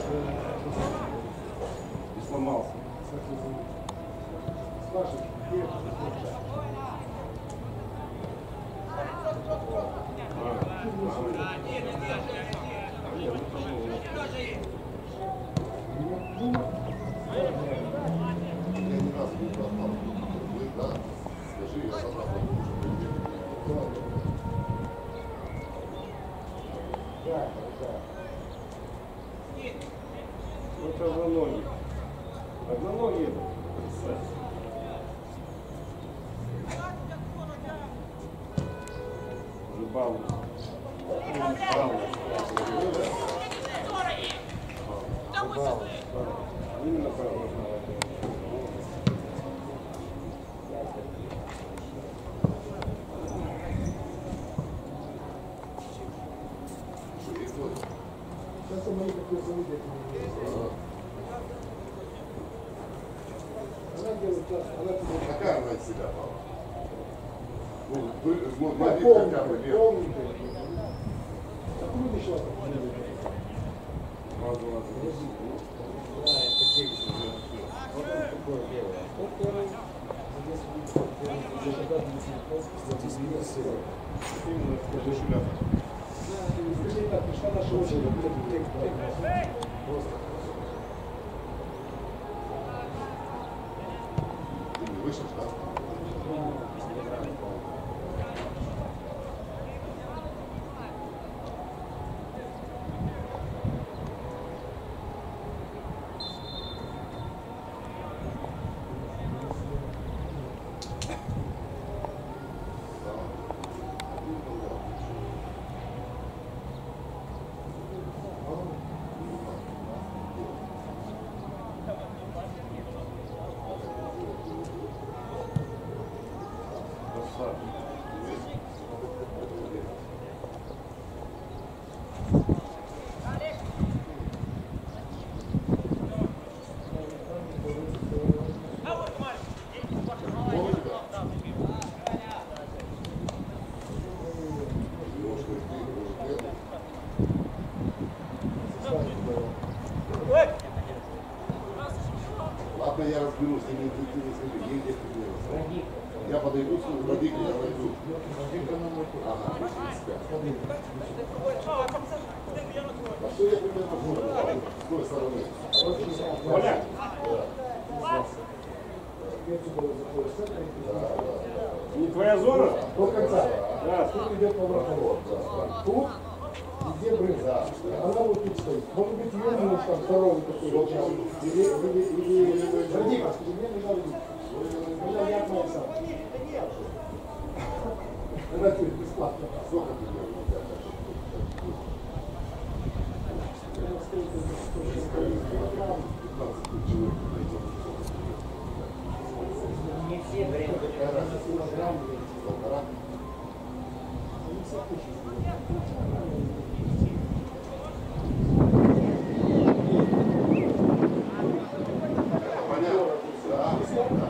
И сломался. спрашиваешь, где это? Я не раз был там. Вы, да, скажи, я сам Да, да. Вот одноногий. Одноногий это. Рыбалка. Именно правда. Сейчас у моих какой завидят. Она делает часто, она тебе Наказывает себя, папа. Ну, вы, ну, Да, смотри, хотя бы полненькая, лет. полненькая. А куда ты шла? Ладно, ладно. Именно скажи шляпу. Скажи так, пришла наша очередь. Просто. Ты не вышел, да? Ладно, я разберусь, ты не, ты не скажи, ей здесь примерно. Я подойду, скажу, родитель, я войду. Ага, а что я примерно понял? С той стороны. Оля! Не твоя зона? До конца. Да. Тут идет поворот. Тут везде брызга. Она вот тут стоит. Может быть, ее муж там здоровый такой. Или, или, или, Радик, скажи, мне нужно родить. Когда я отмыл сам. Когда ты бесплатно. Сколько ты делаешь? пятнадцать человек подойдет. Не все бренды. Полтора. Понятно. Да, да, да.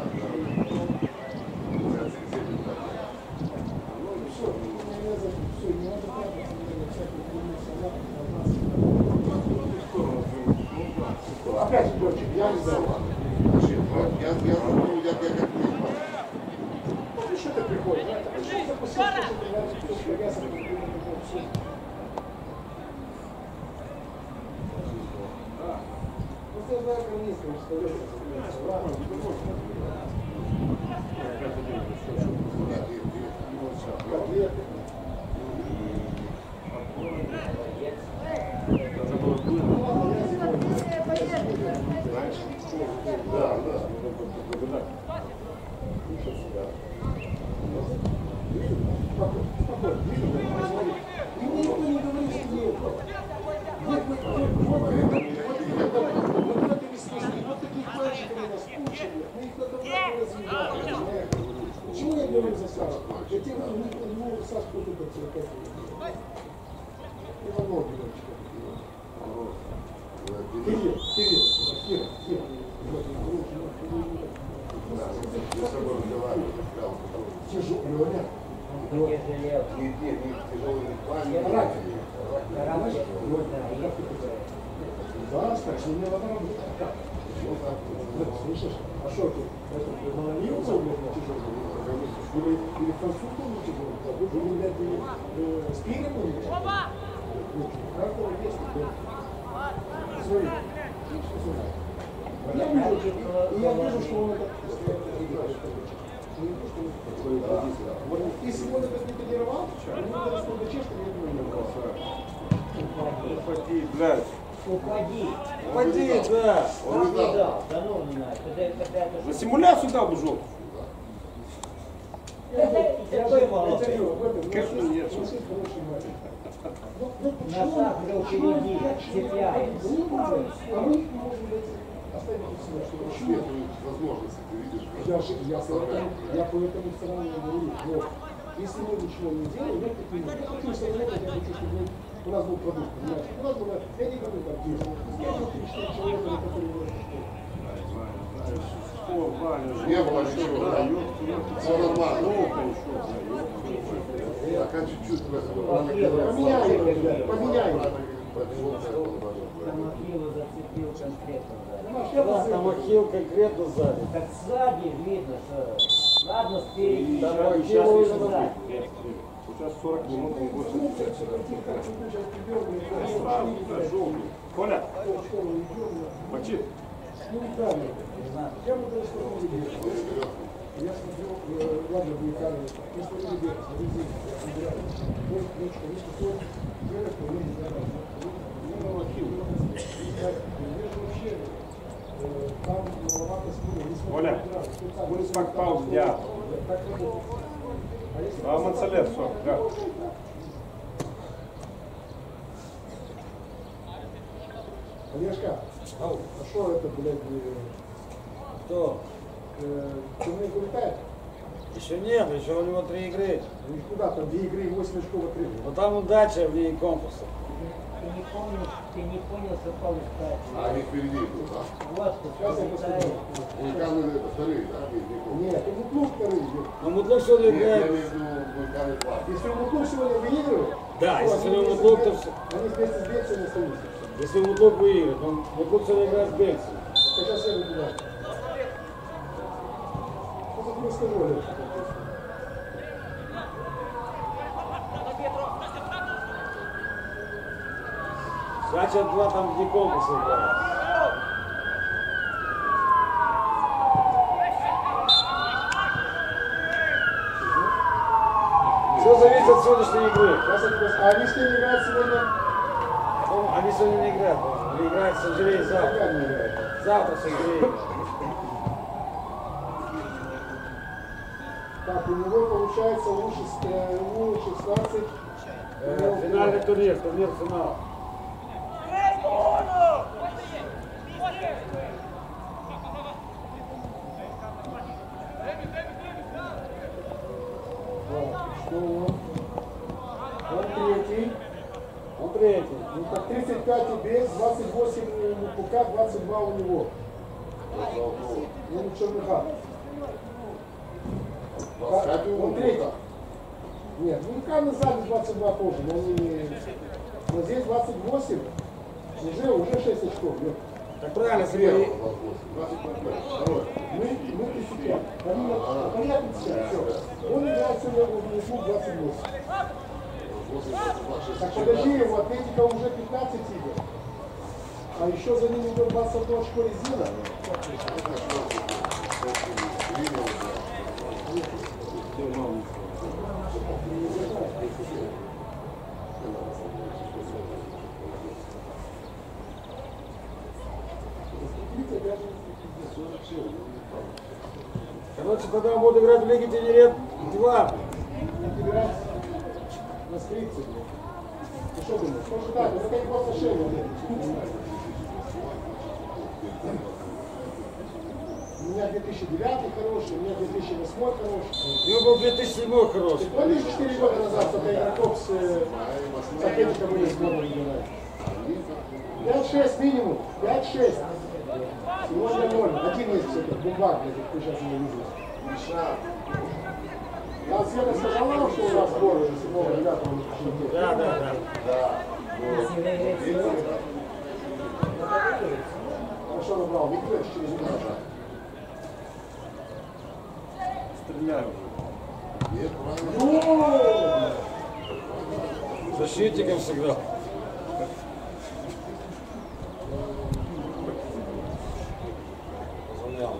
Опять же, Борчик, я не знаю. Я, я забыл, я, я как не Ну что ты приходишь? А что запустил, что ты нравится, кто привязан к какому-то все. Ну, я знаю, английского, что легко. Ладно, Да, да. Ему никто не говорит, что нет. Вот мы, вот, вот, вот в этой весне, вот таких мальчиков у нас куча, мы их надо развивать. Почему я говорю за Сашу? Я тебе говорю, ну, Сашу кто-то целиком. И во многие мальчики. Кирилл, Кирилл, Кирилл, Кирилл. Тяжелый, Леня. Не те, не тяжелый не плане. Да, страшно, мне надо работать. Как? Слышишь? А что ты? Это маловился, блядь, тяжелый? Или, или консультом не тяжелый? Или, блядь, или спинем не тяжелый? Каждого есть, блядь. Смотри. Я вижу, и я вижу, что он это играет. Вот если он это не тренировал, он это раскладывает, что я думаю, Уходи, блядь. Уходи. Уходи, да. Он не дал. Да, да ну не надо. Когда, когда это На симуляцию дал бы жопу. Какой молодой? Конечно, нет. Назад был впереди, цепляется. А мы не можем оставить себя, что Нет возможности, ты видишь. я, я, поэтому, я поэтому все равно не говорю, но если мы ничего не делаем, я так не могу. Я хочу совет, я хочу, чтобы у нас был продукт, понимаешь? У нас было, я не говорю там десять, я не три-четыре человека, которые говорят, что О, Ваня, Не было ничего, да? Все нормально. Пока чуть-чуть поменяем, ребят, поменяем. Самохилу зацепил конкретно сзади. Да, там Ахилл конкретно сзади. Так сзади видно, что ладно спереди, Там еще Ахилл выше уже сзади. Сейчас сорок минут, не больше. Коля, мочи. Ну, правильно. Я бы даже что-то не видел. Я смотрю, ладно, будет камера. Если люди бегают, люди собирают. Вот, ну, конечно, кто делает, то я не знаю. Ну, Ахилл. Я же вообще, там маловато спины. Коля, будь спак пауз, я. Так работает. А Мацалет, все, да. Олежка, а что это, блядь, Кто? черный улетает? Еще нет, еще у него три игры. Ну куда там, две игры, восемь очков отрыв. Но там удача в линии конкурса. Ты не помнишь, ты не понял, что полустать. А они впереди идут, да? Вот, тут Сейчас я полустает. Вулканы это вторые, да? Нет, это Мутлук вторые идет. Но Мутлук сегодня Нет, я играет. имею в виду вулканы два. Если Мутлук сегодня выигрывает, Да, то если они сегодня вместе Мутлук, с то Бельцем- все. они вместе с Бельцем остаются. Если Мутлук выиграет, он Мутлук сегодня играет с Бельцем. Сейчас я выиграю. Ну, так не скажу, Олежка. Значит, два там вне конкурса играют. Все зависит от сегодняшней игры. Сейчас я тебе скажу. А они с кем играют сегодня? Ну, они сегодня не играют. Они играют с Анжелей завтра. Пока не играют. Завтра с Анжелей. Так, у него получается У шестнадцать. Э, Финальный турнир, турнир финал. Что он? Он третий. Он третий. Ну так тридцать пять у Бельц, двадцать восемь у Пука, двадцать два у него. Ну, у Черныха. Он третий. Нет, ну Каны сзади двадцать два тоже, но они не... Но здесь двадцать восемь, уже, уже шесть очков. Нет. Так правильно, Мы, Сергей. мы тридцать пять. Они, понятно все, все. Он играет сегодня в клуб двадцать восемь. Так подожди, у Атлетика уже пятнадцать игр. А еще за ним идет двадцать одно очко резина. Короче, тогда буду играть в Лиге Тенерет два. Играть на скрипке. Ты что думаешь? Может так, это как просто шею. У меня две тысячи девятый хороший, у меня две тысячи восьмой хороший. У него был две тысячи седьмой Ты хороший. помнишь, четыре года назад столько игроков с э, соперником были сборной играли? пять-шесть минимум, пять-шесть. Сегодня ноль. Один есть все-таки, бумбак, кто сейчас не видел. Я Света сказала, что у нас сборная седьмого девятого. Да, да, да. Да. Если выиграть все, Хорошо набрал, Викторович через удар. Стреляю. Нет, правильно. Защитником сыграл. Позвонял.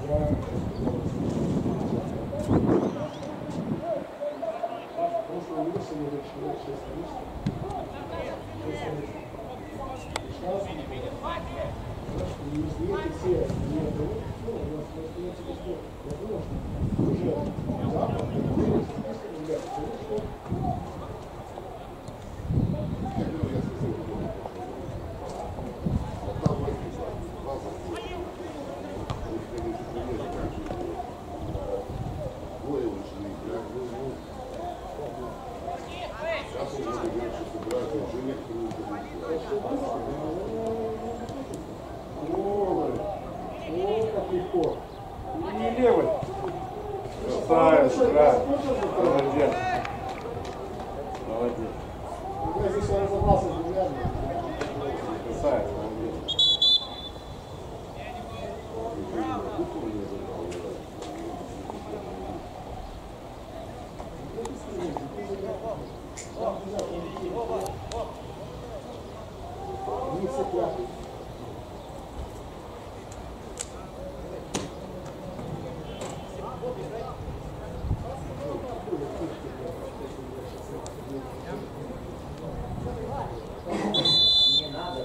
Прошлого видоса не решил, шесть лишних. Если эти все не берут, ну, у нас просто нет списка. Я думаю, что уже завтра появились списки ребят. Что? Не левый. Красавец, брат. Молодец. Молодец. Я здесь разобрался с друзьями. Красавец, молодец. Не цепляют. не надо.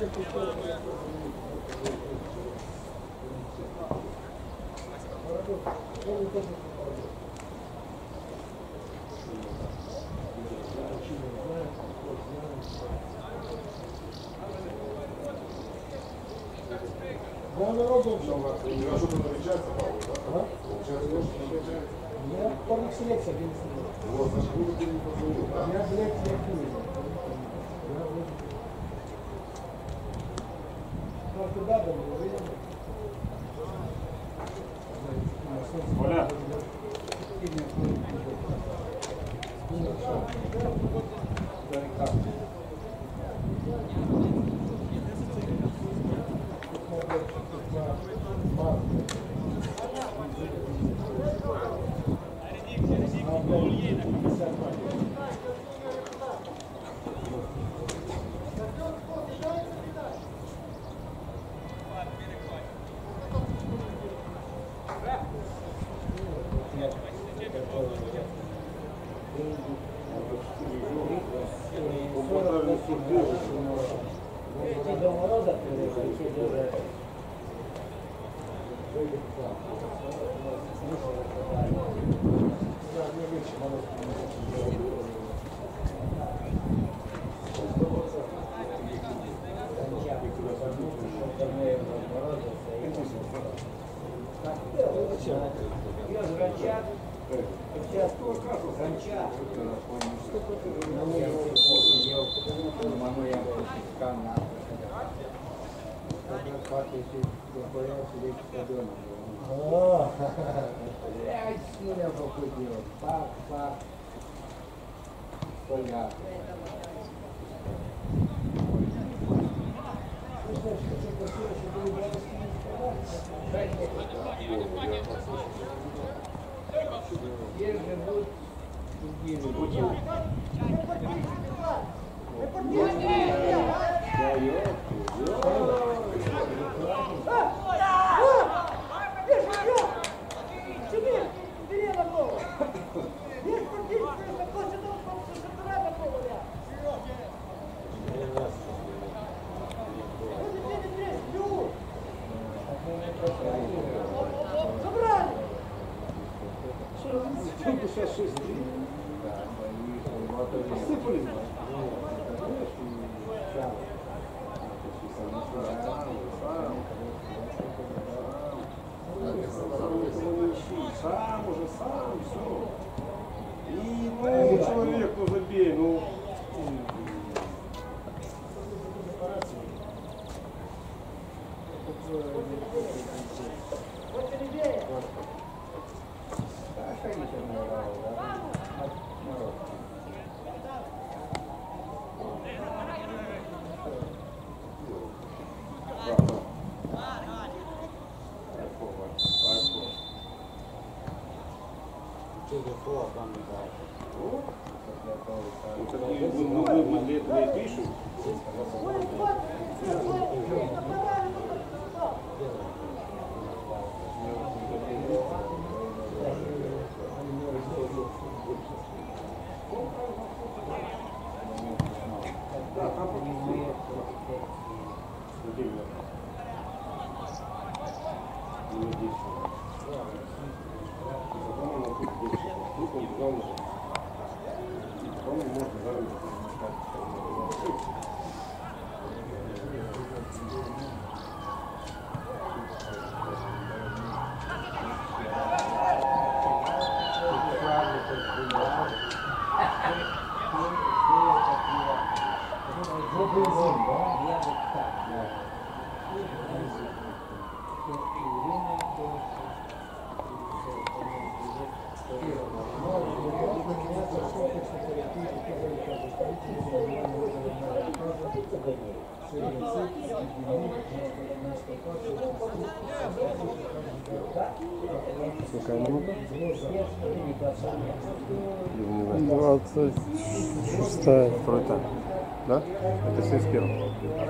Да, народ был. Я что-то намечается, да? А? Получается, то, что намечается. У меня вторых селекция одиннадцать. Вот, значит, буду ты не позвонил, У да? меня, блядь, я хуй. Я, блядь. Ну, туда, да, мы выйдем. Оля. Эти до мороза прийти даже. Гончар, сейчас гончар. Меня похудел. Папа. Понятно. Где живут другие люди? Сейчас шесть три. Посыпались. Сам уже, сам, все. И, ну, человек, ну, забей, ну. Мы для этого и пишем. двадцать шестая. Второй тайм. Да? Это семьдесят первый.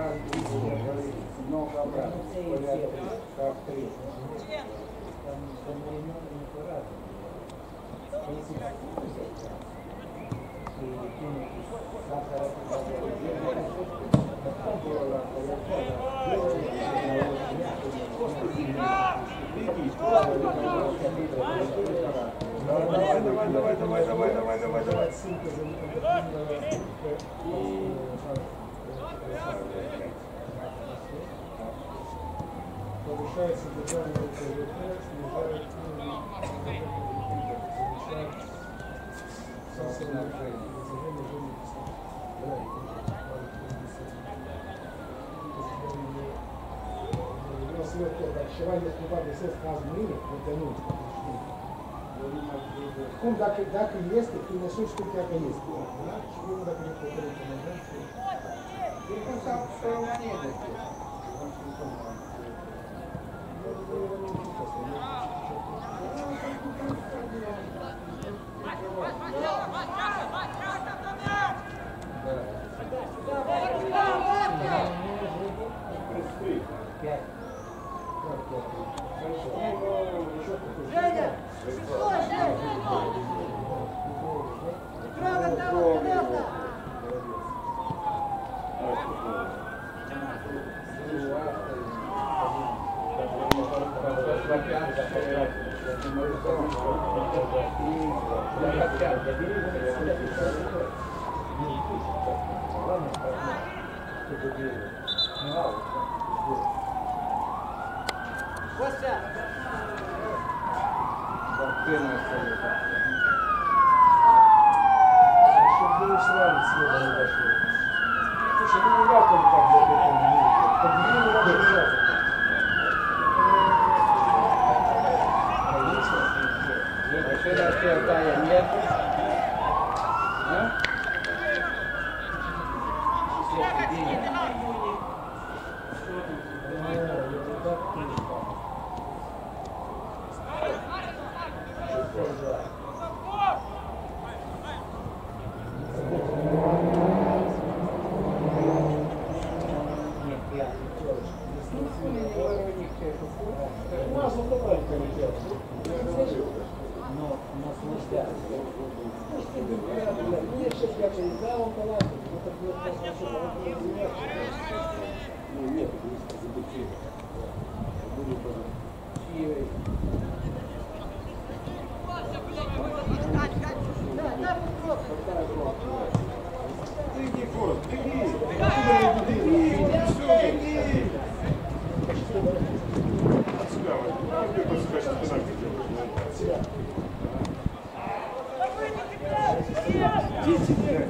Давай, давай, давай, давай, давай, давай, давай, давай. Повышается дыхание ТВП, снижает замечает сенсорное движение жирных кислот. У нас легкое отшивание ствола средств размыли, натянуть. Cum dacă, dacă este, tu măsuri știu că este. Da? Și cum dacă ne putem recomanda? E cum s-a pus o monedă. Женя! Стой, Женя! Трогай там, трогай! Костя! Чтобы не свалить следом не дошло. Слушай, ну не надо так вот это не видеть. Победи не надо не надо. Машина святая нет. Нет, забытие. Будет десять играть.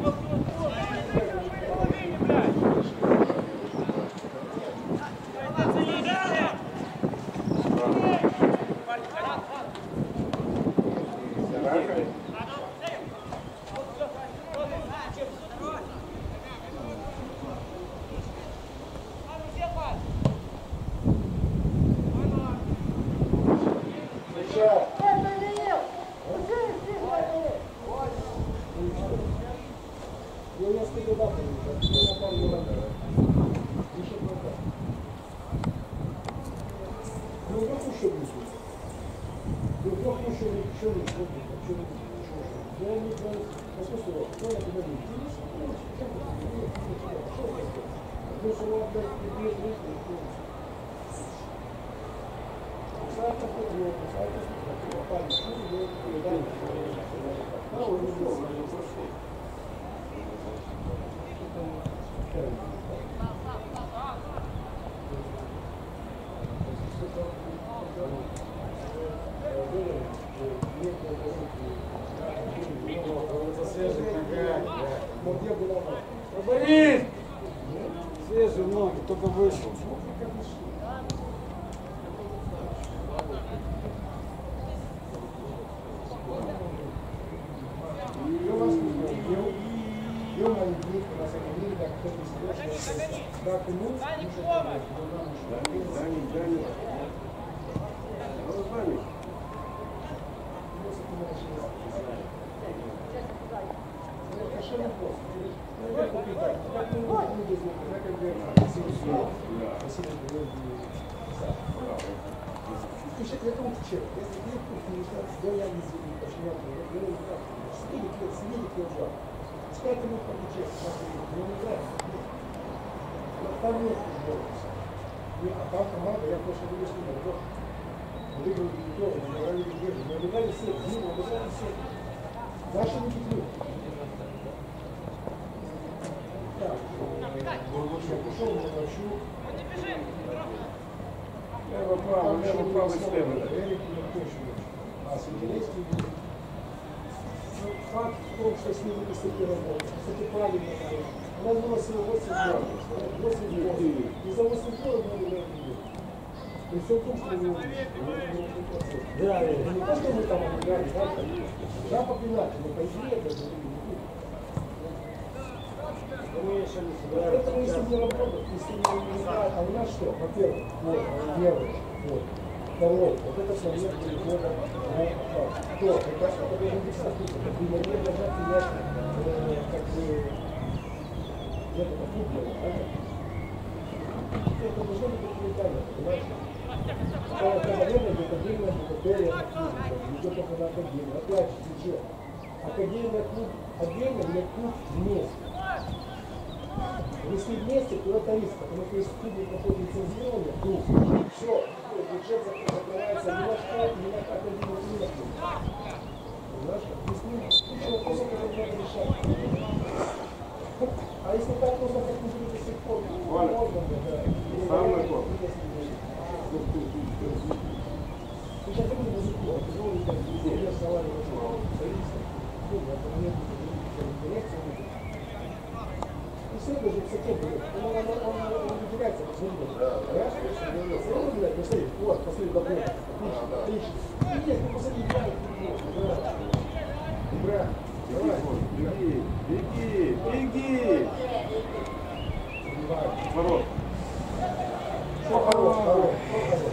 Борис! Свежие ноги, только вышел. А там команда, я просто буду с ним работать. Выиграли Викторию, набирали Викторию, мы набирали всех, мы набирали всех. Наши не петлю. Так, я пришел, я ночу. Лево, право, лево, право, слева. Эрик не точно. А Светилейский будет. Ну, факт в том, что с ним не столько работать. Кстати, правильно. У нас было всего восемь градусов. восемь градусов. И за восемь градусов мы играем в игру. При всем том, что мы да, не то, что мы там играли, да, да, по пенальти, но по игре это же поэтому если не работать, если не играть, а у нас что? Во-первых, вот, первый, вот, второй, вот это совет будет много, кто? Это должен быть статус, это не должна принять, как бы, это футбол, это должно быть документально, понимаешь? Вторая наверное, это отдельная бухгалтерия, идет только на академию. Опять же, ничего. Академия клуб отдельно, или клуб вместе. Если вместе, то это риск, потому что если в клубе проходит лицензирование, клуб, все, бюджет закрывается не на школу, не на академию, не на клуб. Понимаешь? Здесь куча вопросов, которые надо решать. А если так можно, как мы будем до сих пор, можно, да. Самый клуб. Сейчас это не музыку, это было не так, не рисовали, и все даже в сети будет. Он выделяется, посмотри, вот, посмотри, добро. Отлично. Нет, ну посмотри, играет. Брат, давай. Беги, беги, беги. Ворот. Что хорош, хорош, что хорош.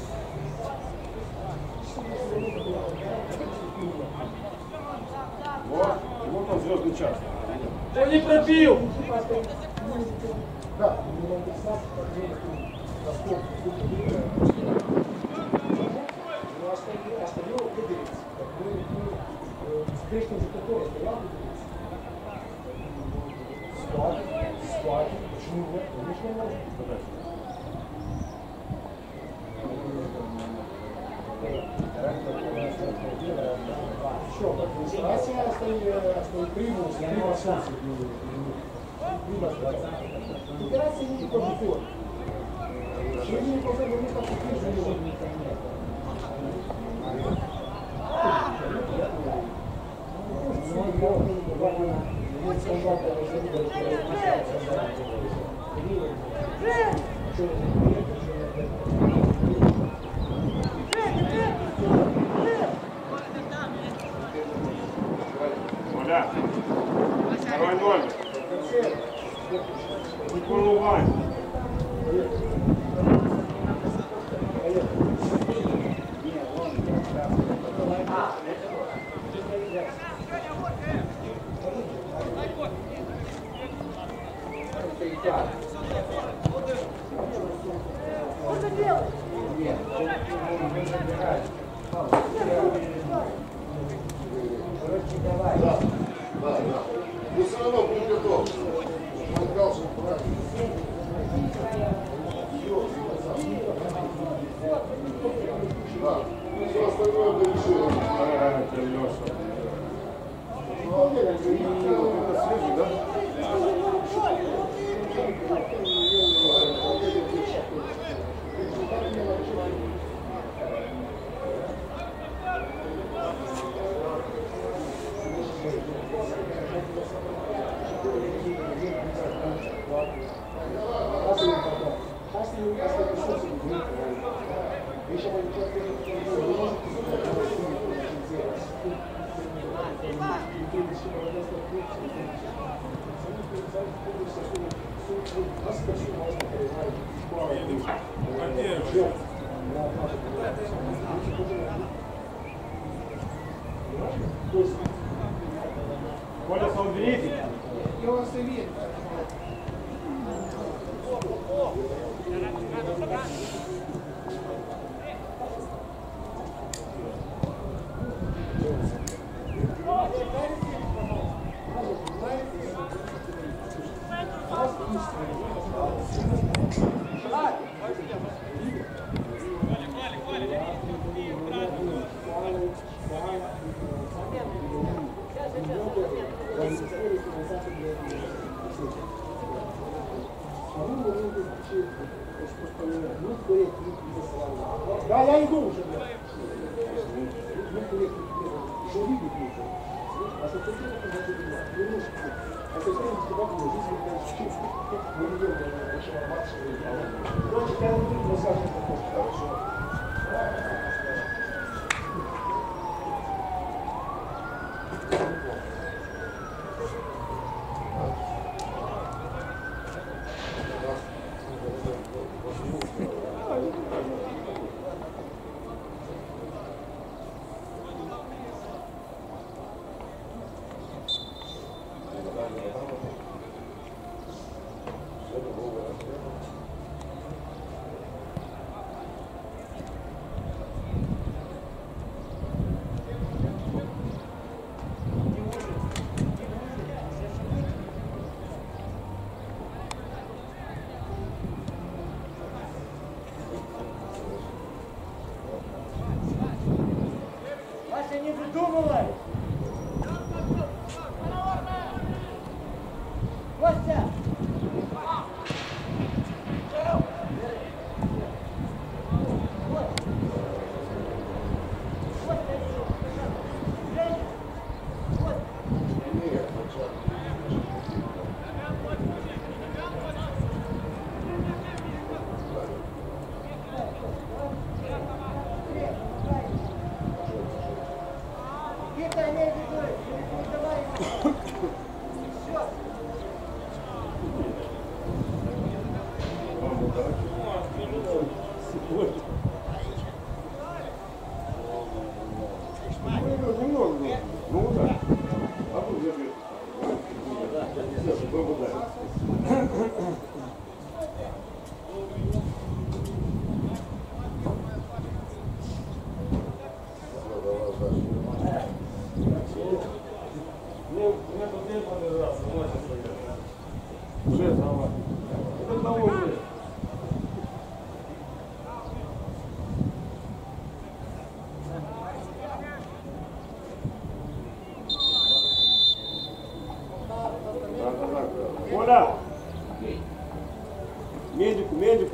Вот, вот он звездный час. Он не пробил! Да, не могу сам, насколько но оставил выделиться. С прежним же который стоял выделиться. Спать, спать. Почему нет? Конечно, можно. Еще, администрация стоит примус, примус шансов. Федерация не тоже фор. Чего не должны быть так успешными? вот солдаты разрубили, которые относятся за Ривен. Что это? Оля, второй номер. Николу Вань. Что делать? Нет, не забирай. Короче, давай. Да, да, да. Но все равно будь готов. Мангал же правильно. Да. Все остальное мы решили. А, это Леша. Это свежий, да? Коля, соберите. Его совет. Да, я иду уже, блядь. Что видит лучше? А что ты это за тебя? Вернусь. А то есть ты тебя было, жизнь не получишь. Мы не делаем большого матча. Короче, я не буду рассказывать, как хочешь. Хорошо. Вася, не выдумывай! Костя! Никита, имей в виду, не давай ему. Все. Немного было. Ну вот так. А тут забьет. Все, чтобы был удар. Уже трава. Это того уже. Коля! Медику, медику!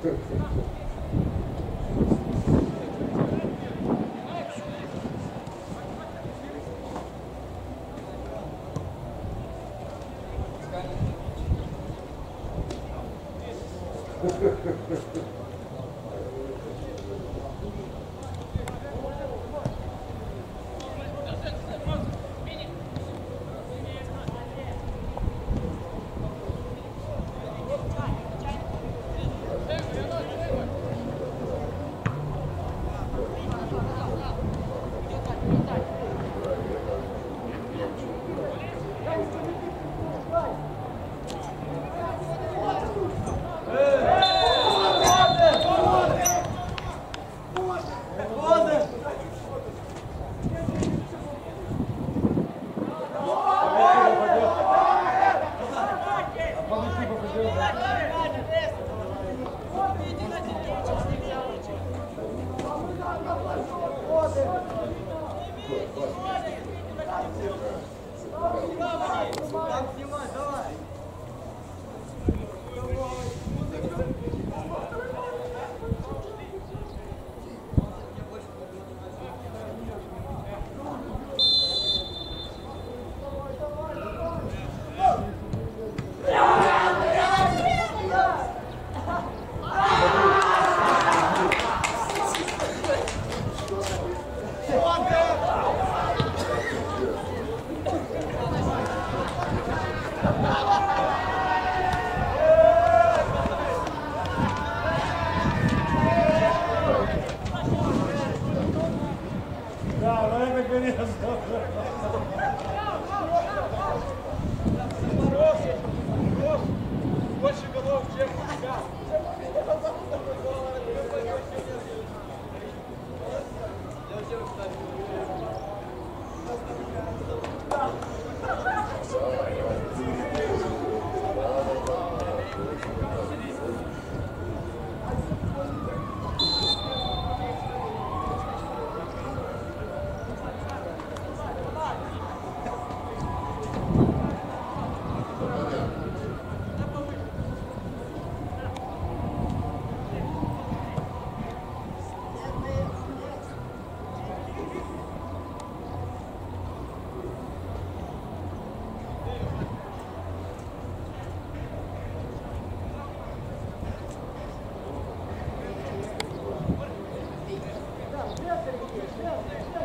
Yeah.